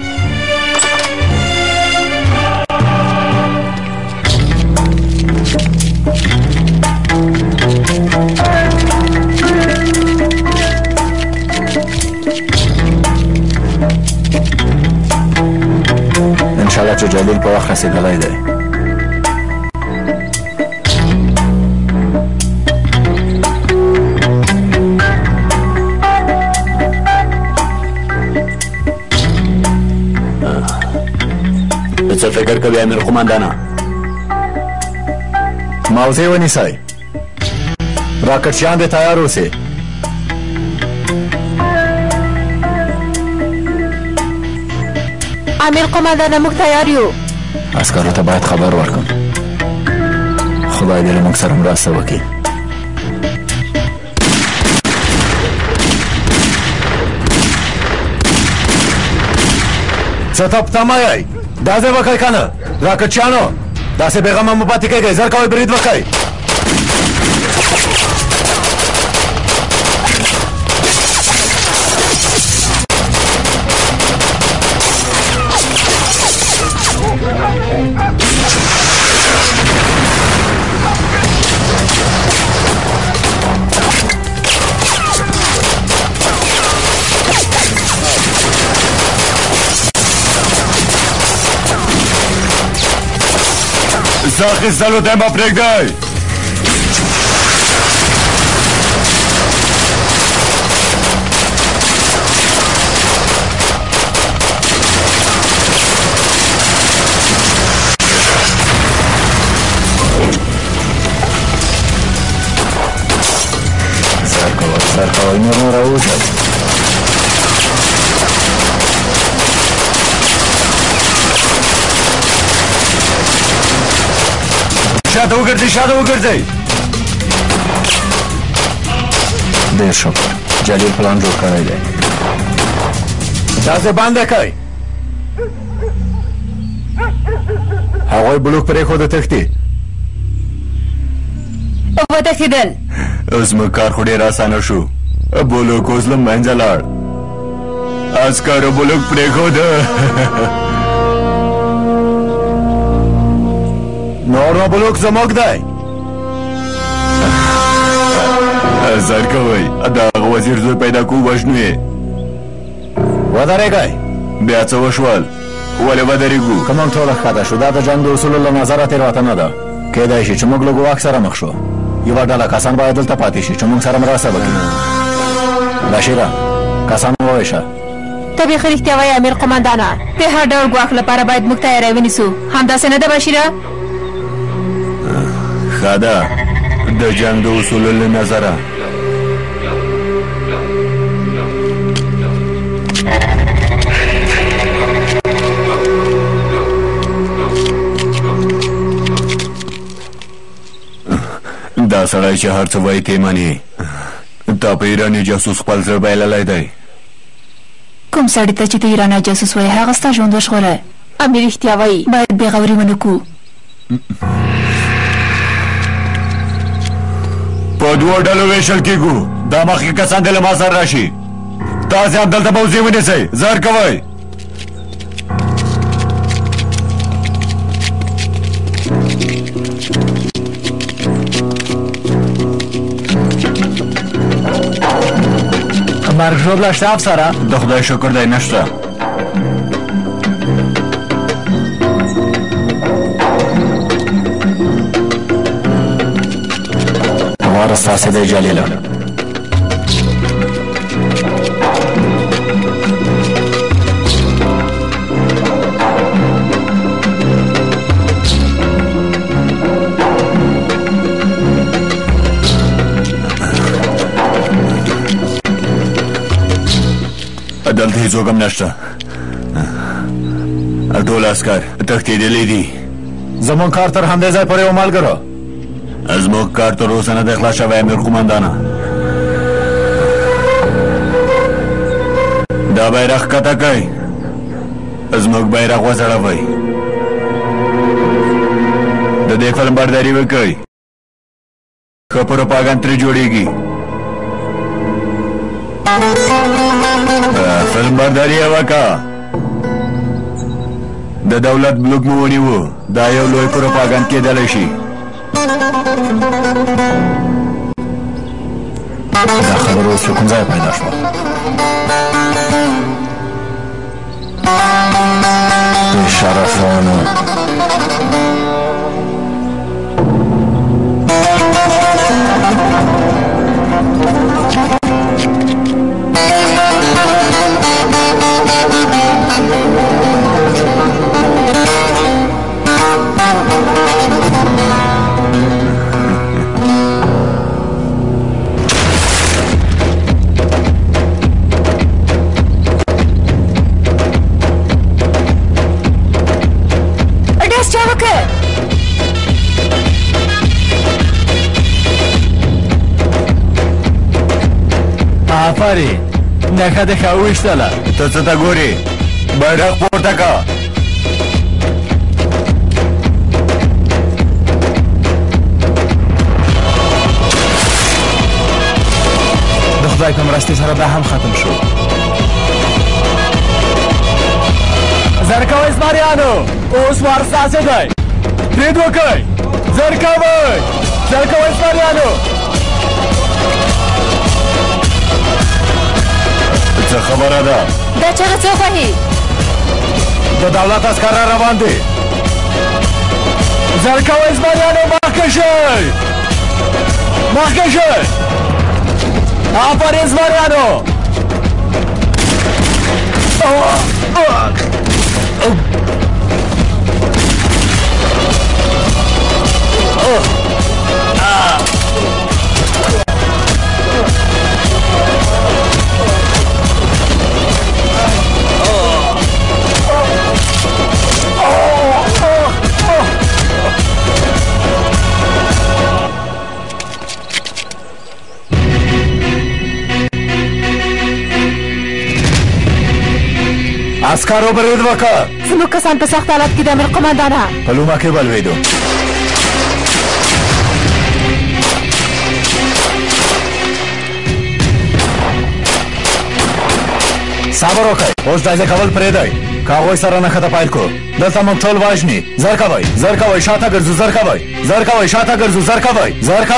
انشاءالله چې جلیل په وخت رسېدلی دی څه فکر کوي امیر قمندانه موضع ونیسئ راکټچیان دې تیار اوسئ امیر قمندانه موږ تیار یو عسکرو ته باید خبر ورکړم خدای دې له موږ سره مرسته وکړي څه ته په تمه یې دا ځای وکړئ که نه راکټچیانو داسې بېغمه مو پاتې کېږئ زر کوئ برید وکړئ زه اخیستلو ته مه پرېږدئ سر کوئ نور راوځئ شاته وګرځئ شاته وګرځئ ډېر شکر جلیل پلان جوړ کړی دی داسې بنده کوئ هغوی بلوک پرېښوده تښتي وتښتېدل زموږ کار خو ډېر اسانه شو بلوک اوس له منځه لاړ عسکرو بلوک پرېښوده نور نو بلوک زموږ دی زر کوئ د هغه وزیر زوی پیدا کوو وژنو یې ودرېږئ بیا څه وشول ولې ودرېږو که موږ ټوله ښکته شو دا د جنګ د اصولو له نظره تېروتنه ده کېدای شي چې موږ له ګواښ سره مخ شو یوه ډله کسان باید دلته پاتې شي چې موږ سره مرسته وکړي بشیره کسان وویشه ته بیخي رښتیا وایې امیر قمندانه د هر ډول ګواښ لپاره باید موږ تیاری ونیسو همداسې نه ده بشیره ښه ده د جنګ د اصولو له نظره دا سړی چې هر څه وایي ته منې تا په ایراني جاسوس خپل زړه بایللی دی کوم سړي ته چې ته ایرانی جاسوس وایې هغه ستا ژوند وژغوره امیر رښتیا وایي باید بېغوري ونه کړو په دوو ډلو ویشل کېږو دا مخکې کسان دې له ما سره راشي تاسې هم دلته پوځي ونیسئ زر کوئ مرګ ژوبله شته افسره د خدای شکر دی نشته غوره ستاسې دی جلیله دلته هېڅوک هم نشته ټول عسکر تښتېدلي دي زموږ کار تر همدې ځای پورې و ملګرو زموږ کار تر اوسه نه دی خلاص شوی امیر قمندانه دا بیرغ ښکته کړئ زموږ بیرغ وځړوئ د دې فلم برداري وکړئ ښه پروپاګند ترې جوړېږي فلم برداري یې وکړه د دولت بلوک مو ونیو دا یو لوی پروپاګند کېدلی شي دا خبره اوس له کوم ځایه پیدا شوه بې شرفانو آفرین نښه دې ښه وویشتله ته څه ته ګورې بیرغ پورته ښکته کا. د خدای په مرستې سره دا هم ختم شو. زرکوئ زمریانو، اوس وار ستاسې دی. برید وکئ. زرکوئ زمریانو. څه خبره ده؟ دا چغه څوک وهي؟ د دولت عسکر را روان دي. زرکوئ زمریانو، مخکې شئ. مخکې شئ. آفرین زمریانو. عسکرو برید وکړه. زموږ کسان په سخت حالت کې د امیر قمندانه په لومه کې ولوېدو. صبر وکړئ. اوس ډایزه کول پرېږدئ. که هغوی سره نښته پیل کړو دلته موږ ټول وژني. زر کوئ شاته ګرځو. زر کوئ شاته ګرځو. زر کوئ.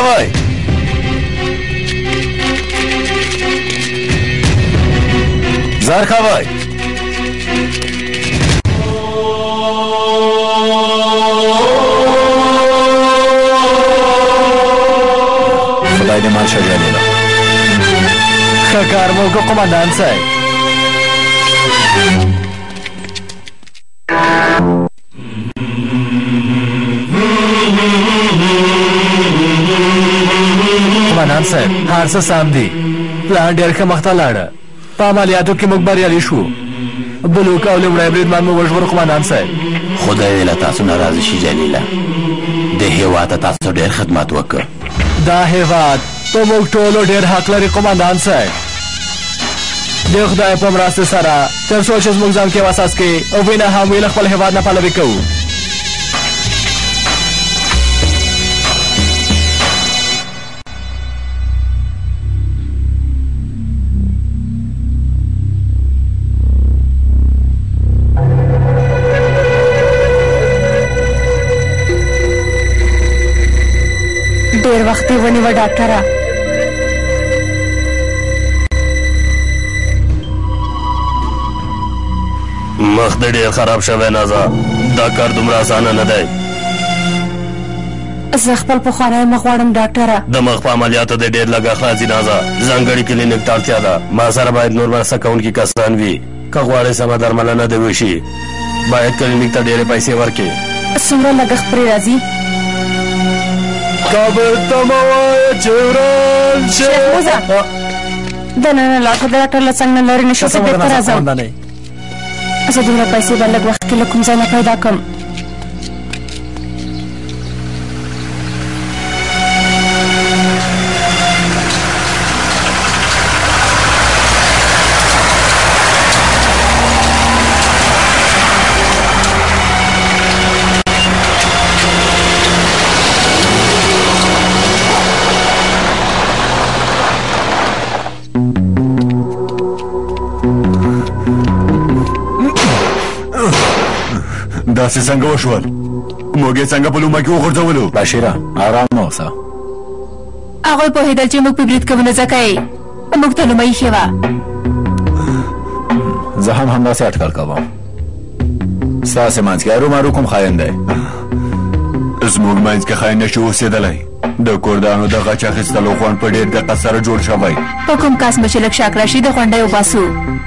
خدای دې مال شه جلیله. ښه کار مو وکړو قمندان صاحب. قمندان صاحب هر څه سم دي. پلان ډېر ښه مخته لاړه. په عملیاتو کې موږ بریالي شو. بلوک او لومړی بریدمان مو وژغورو قمندان صاحب. خدای دې له تاسو ناراضه شي جلیله. دې هېواد ته تاسو ډېر خدمت وکړ. دا هېواد په موږ ټولو ډېر حق لري قمندان صاحب. د خدای په مرستې سره تر څو چې زموږ ځان کې وساس کې او وینه هم وي له خپل هېواد نه پلوي کوو. ډېر وخت یې ونیوه ډاکټره. مخ دې ډېر خراب شوی نازا. دا کار دومره اسانه نه دی. زه خپل پخوانی مخ غواړم ډاکټره. د مخ په عملیاتو دې ډېر لږه خلاصي نازا. ځانګړي کلینیک ته اړتیا ده. ما سره باید نور مرسته کوونکي کسان وي. که غواړې سمه درملنه دې وشي باید کلینیک ته ډېرې پیسې ورکړې. څومره لګښت پرې راځي؟ کابل ته مه وایه چې وران شي. شیخ موزه دننه لاړ که د ډاکټر له څنګ نه لرې نه شو زه بېرته راځم. زه دومره پیسې به لږ وخت کې له کوم ځای نه پیدا کړم. داسې څنګه وشول؟ موږ یې څنګه په لومه کې وغورځولو؟ بشیره ارام اوسه. هغوی پوهېدل چې موږ په برید کوو نو ځکه یې موږ ته لومه ایښې وه. زه هم همداسې اټکل کوم. ستاسې منځ کې ارومارو کوم خاین دی؟ زموږ منځ کې خاین نشي اوسېدلی. د کردانو د غچ اخیستلو خوند په ډېر دقت سره جوړ شوی. په کوم کس مو چې لږ شک راشي د غونډۍ وباسو.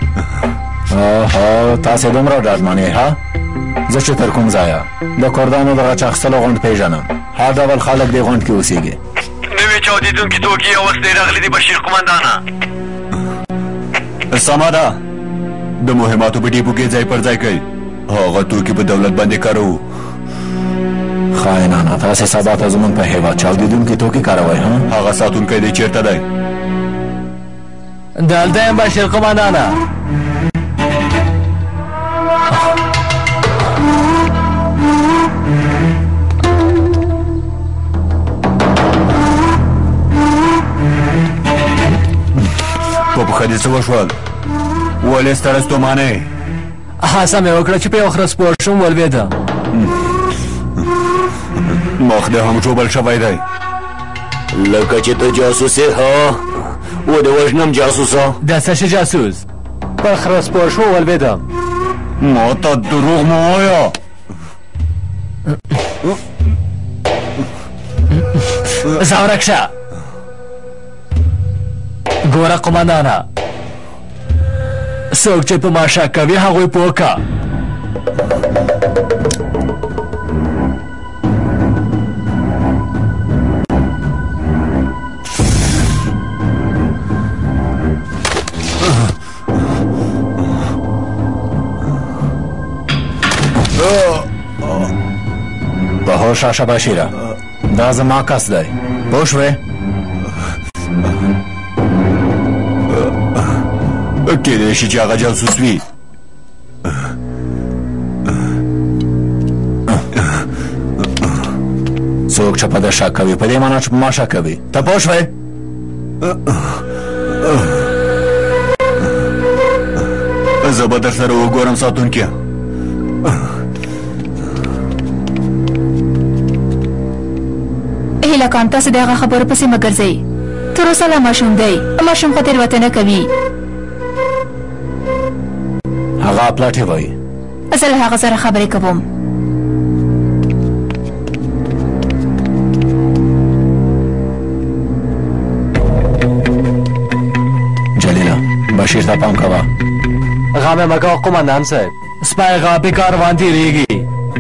تاسې دومره ډاډمنې ها؟ زه چې تر کوم ځایه د کردانو د غچ اخیستلو غونډ پېژنم. هر ډول خلک دې غونډ کې اوسېږي. نوي چاودېدونکي توکي او وسلې راغلي دي بشیر قمندانه. سمه ده. د مهماتو په ډیپو کې ځای پر ځای کوي. هغه توکي په دولت باندې کاروو. خاینانه تاسې سبا ته زموږ په هېواد چاودېدونکي توکي کاروئ ها؟ هغه ساتونکی دی چېرته دی؟ دلته یم بشیر قمندانه. ښه دې څه وشول ولې ستړی ستومانه یې هڅه مې وکړه چې په یو خره سپور شم ولوېدم مخ دې هم ژوبل شوی دی لکه چې ته جاسوس یې ها و دې وژنم جاسوسه د څه شي جاسوس په خره سپور شو ولوېدم ما ته دروغ مه وایه ځه ورک شه ګوره قمندانه څوک چې په ما شک کوي هغوی پوه که په هوښ راشه بشیره دا زما کس دی پوه شوې کېدای شي چې هغه جاسوس وي څوک چې په ده شک کوي په دې معنا چې په ما شک کوي ته پوه شوې زه به در سره وګورم ساتونکیه هیله کوم تاسو د هغه خبرو پسې مه ګرځئ تر اوسه لا ماشوم دی ماشوم خو تېروتنه کوي هغه پلاټې وایي زه له هغه سره خبرې کوم جلیله بشیر ته پام کوه غم مه کوه قمندان صاحب سپی غا په کاروان تېرېږي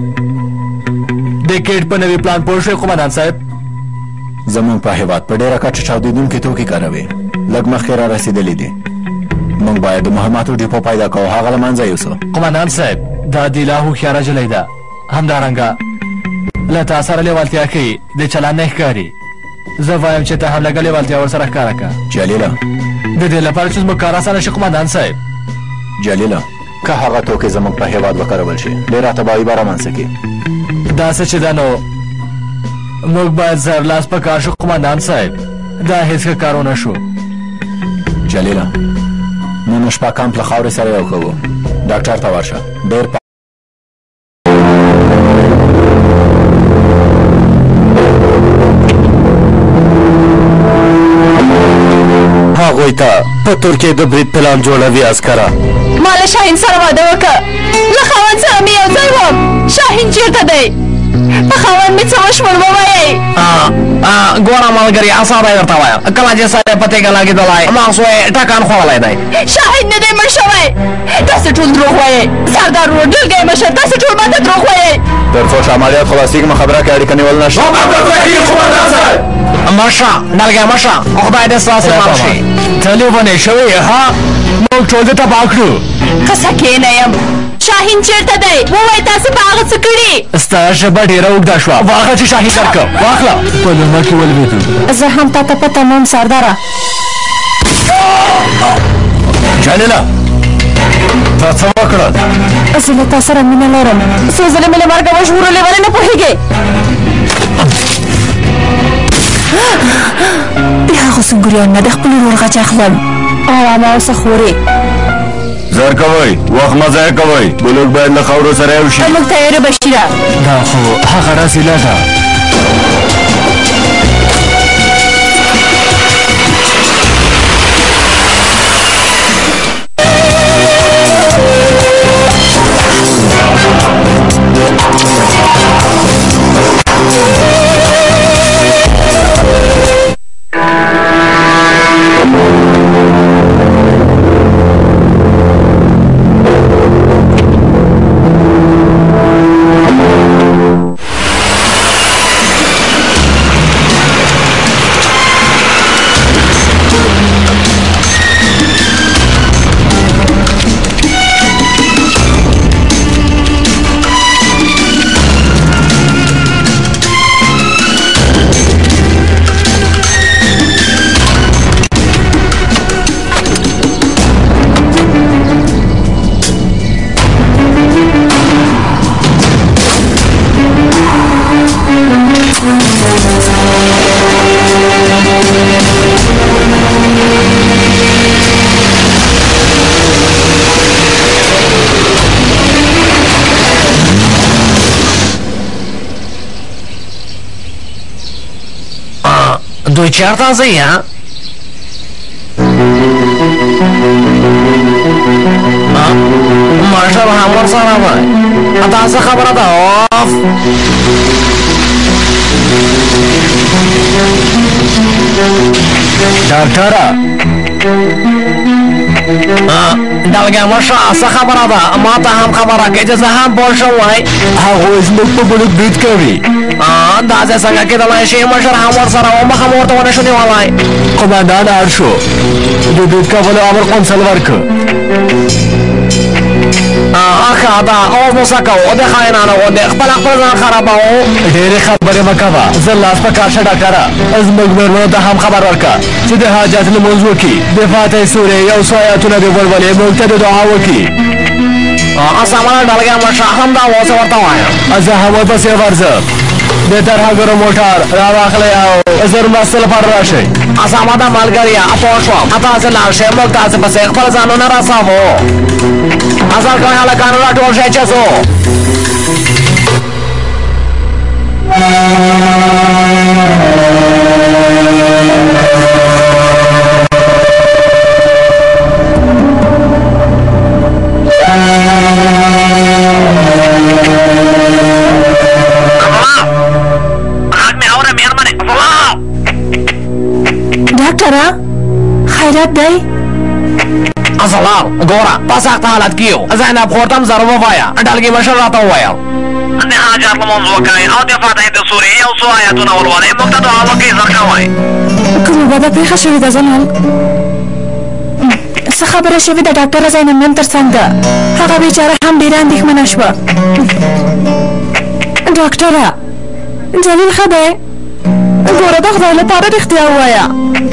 د کیټ په نوي پلان پوه شوې قمندان صاحب زمونږ په هېواد په ډېره کچه چاودېدونکي توکي کاروي لږ مخکې را رسېدلي دي موږ باید د مهماتو ډیپو پیدا کوو هغه له منځه یوسو قمندان صاحب دا دیلا هوښیاره جلی ده همدارنګه له تا سره لیوالتیا کوي د چلند نه ښکاري زه وایم چې ته هم لږه لیوالتیا ورسره ښکاره کړه جلیله د دې لپاره چې زموږ کار اسانه شي قمندان صاحب جلیله که هغه توکي زموږ په هېواد وکارول شي ډېره تباهي به رامنځته کړي داسې چې ده نو موږ باید زرلاس په کار شو قمندان صاحب دا هیڅ ښه کار ونه شو جلیله نن شپه کمپ له خاورې سره یو کوو ډاکټر ته ورشه ډېر هغوی ته په ترکیې د برید پلان جوړوي عسکره ما له شاهین سره واده وکړه له خاوند سره مې یو ځای وم شاهین چېرته دی په خاوند مې څه وشول ووایئ ګوره ملګري اصابه یې درته وایم کله چې سړی په تېږه لګېدلی مغزو یې ټکان خوړلی دی شاهین نه دی مړ شوی تاسې ټول دروغ وایئ سردار ورور ډلګی مشر تاسې ټول ماته دروغ وایئ تر څو چې عملیات خلاصېږي مه خبره کې اړیکه نیول نشته مشه ډلګی مشه خدای دې ستاسې مل شي ته لیونی شوې یې ها موږ ټول دې تباه کړو قصه کې نه یم شاهین چېرته دی ووایئ تاسې په هغه څه کړي ستا ژبه ډېره اوږده شوه واخله چې شاهین درکړه واخله په لومه کې ولوېدو زه هم تا ته پته موم سرداره جلیله تا څه وکړل زه له تا سره مینه لرم څو ځلې مې له مرګه وژغورلې ولې نه پوهېږې د هغو سنګریان نه د خپل ورور غچ اخلم او ما اوسه خورې زر کوئ وخت مه ضایع کوئ بلوک باید له خاورو سره یو شي موږ تیارې بشیره دا خو هغه رسیله ده دوی چېرته ځئ مشر هم ورسره وای دا څه خبره ده اوف ډاکټره دلګه مشه څه خبره ده ما ته هم خبره کوي چې زه هم پوه شم وای هغوی زموږ په بلوک برید کوي داسې څنګه کېدلی شي مشر هم ورسره و مخه مې ورته ونه شو نیولی قمندان اړ شو د برید کولو امر قونسل ورکړ ښه ده اوس نو څه کوو د خاینانو غوندې خپل ځان خرابوو ډېرې خبرې مه کوه زه لاس په کار شه ډاکټره زموږ مېرمنو ته هم خبر ورکړه چې د حاجت لمونځ وکړي د فاتحې سورې یو څو آیاتونه دې ولولې موږ ته د دعا وکړي سمه ډلګه مشه همدا اوس ورته وایم زه هم ورپسې ورځم د ترهګرو موټر راواخلئ او زر مرستې لپاره راشئ سمه ده ملګريه پوه شوم تاسې لاړ شئ موږ تاسې پسې خپل ځانونه رسوو اصل کوئ هلکانو راټول شئ چې ځو ډاکټره خیرات دی سلام ګوره په سخت حالت کې یو زینب خور ته هم زر ووایه ډلګي مشر راته وویل د حاجت لمونځ وکړئ او د فاتحې د سورې یو څو آیاتونه ولولئ موږ ته دعا وکړئ زر کوئ کومه بده پېښه شوې ده زلال څه خبره شوې ده ډاکټره زینب نن تر څنګ ده هغه بیچاره هم ډېره اندېښمنه شوه ډاکټره جلیل ښه دی ګوره د خدای لپاره رښتیا ووایه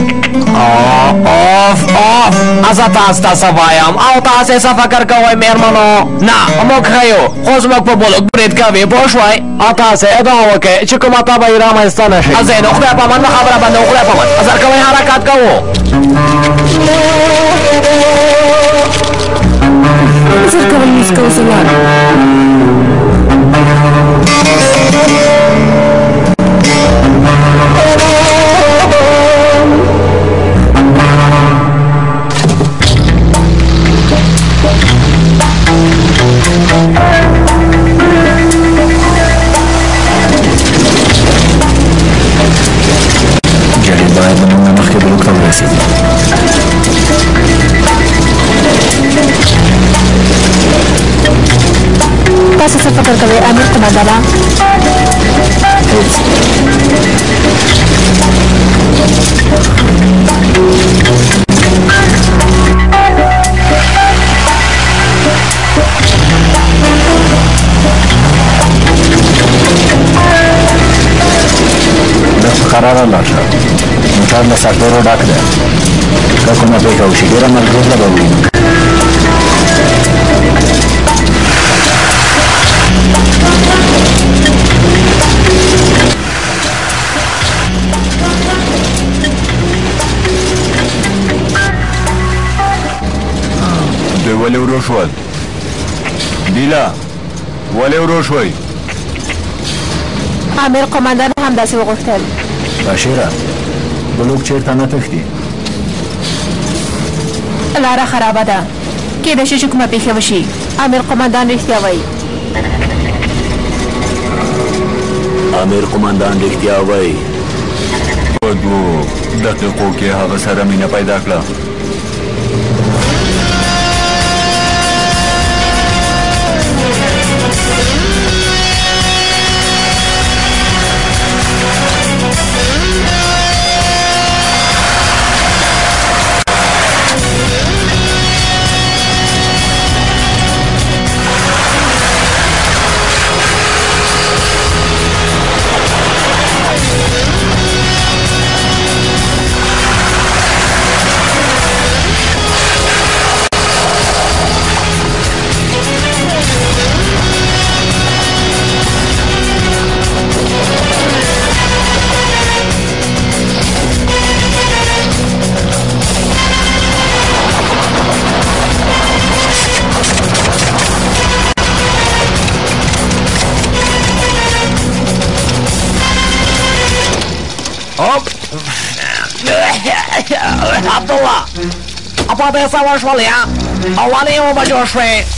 اوف زه تاسو ته څه وایم او تاسې څه فکر کوئ مېرمنو نه موږ ښه یو خو زموږ په بلوک برید کوي پوه شوئ او تاسې ادعا وکړئ چې کومه تباهي رامنځته نه شي زینو خدای په امان خبره باندې خدای په امان زر کوئ حرکات کوو زر کول موس کوو زلال جلیل باید له موږ نه مخکې بلوک ته ورسېږي تاسو څه فکر کوئ امیر قمندانه قراره لاړ شه موټر له سکتورو ډک دی که کومه پېښه وشي ډېره ملګرته به ووینو دوی ولې ورو شول دیلا ولې ورو شوئ امیر قمندان هم داسې وغوښتل بشیره بلوک چېرته نه تښتي لاره خرابه ده کېدای شي چې کومه پېښه وشي امیر قمندان رښتیا وایي امیر قمندان رښتیا وایي په 2 دقیقو کې هغه سره مینه پیدا کړه Abdullah, apa ته څه وشول یا؟ او ولې اوبه جوړ شوې؟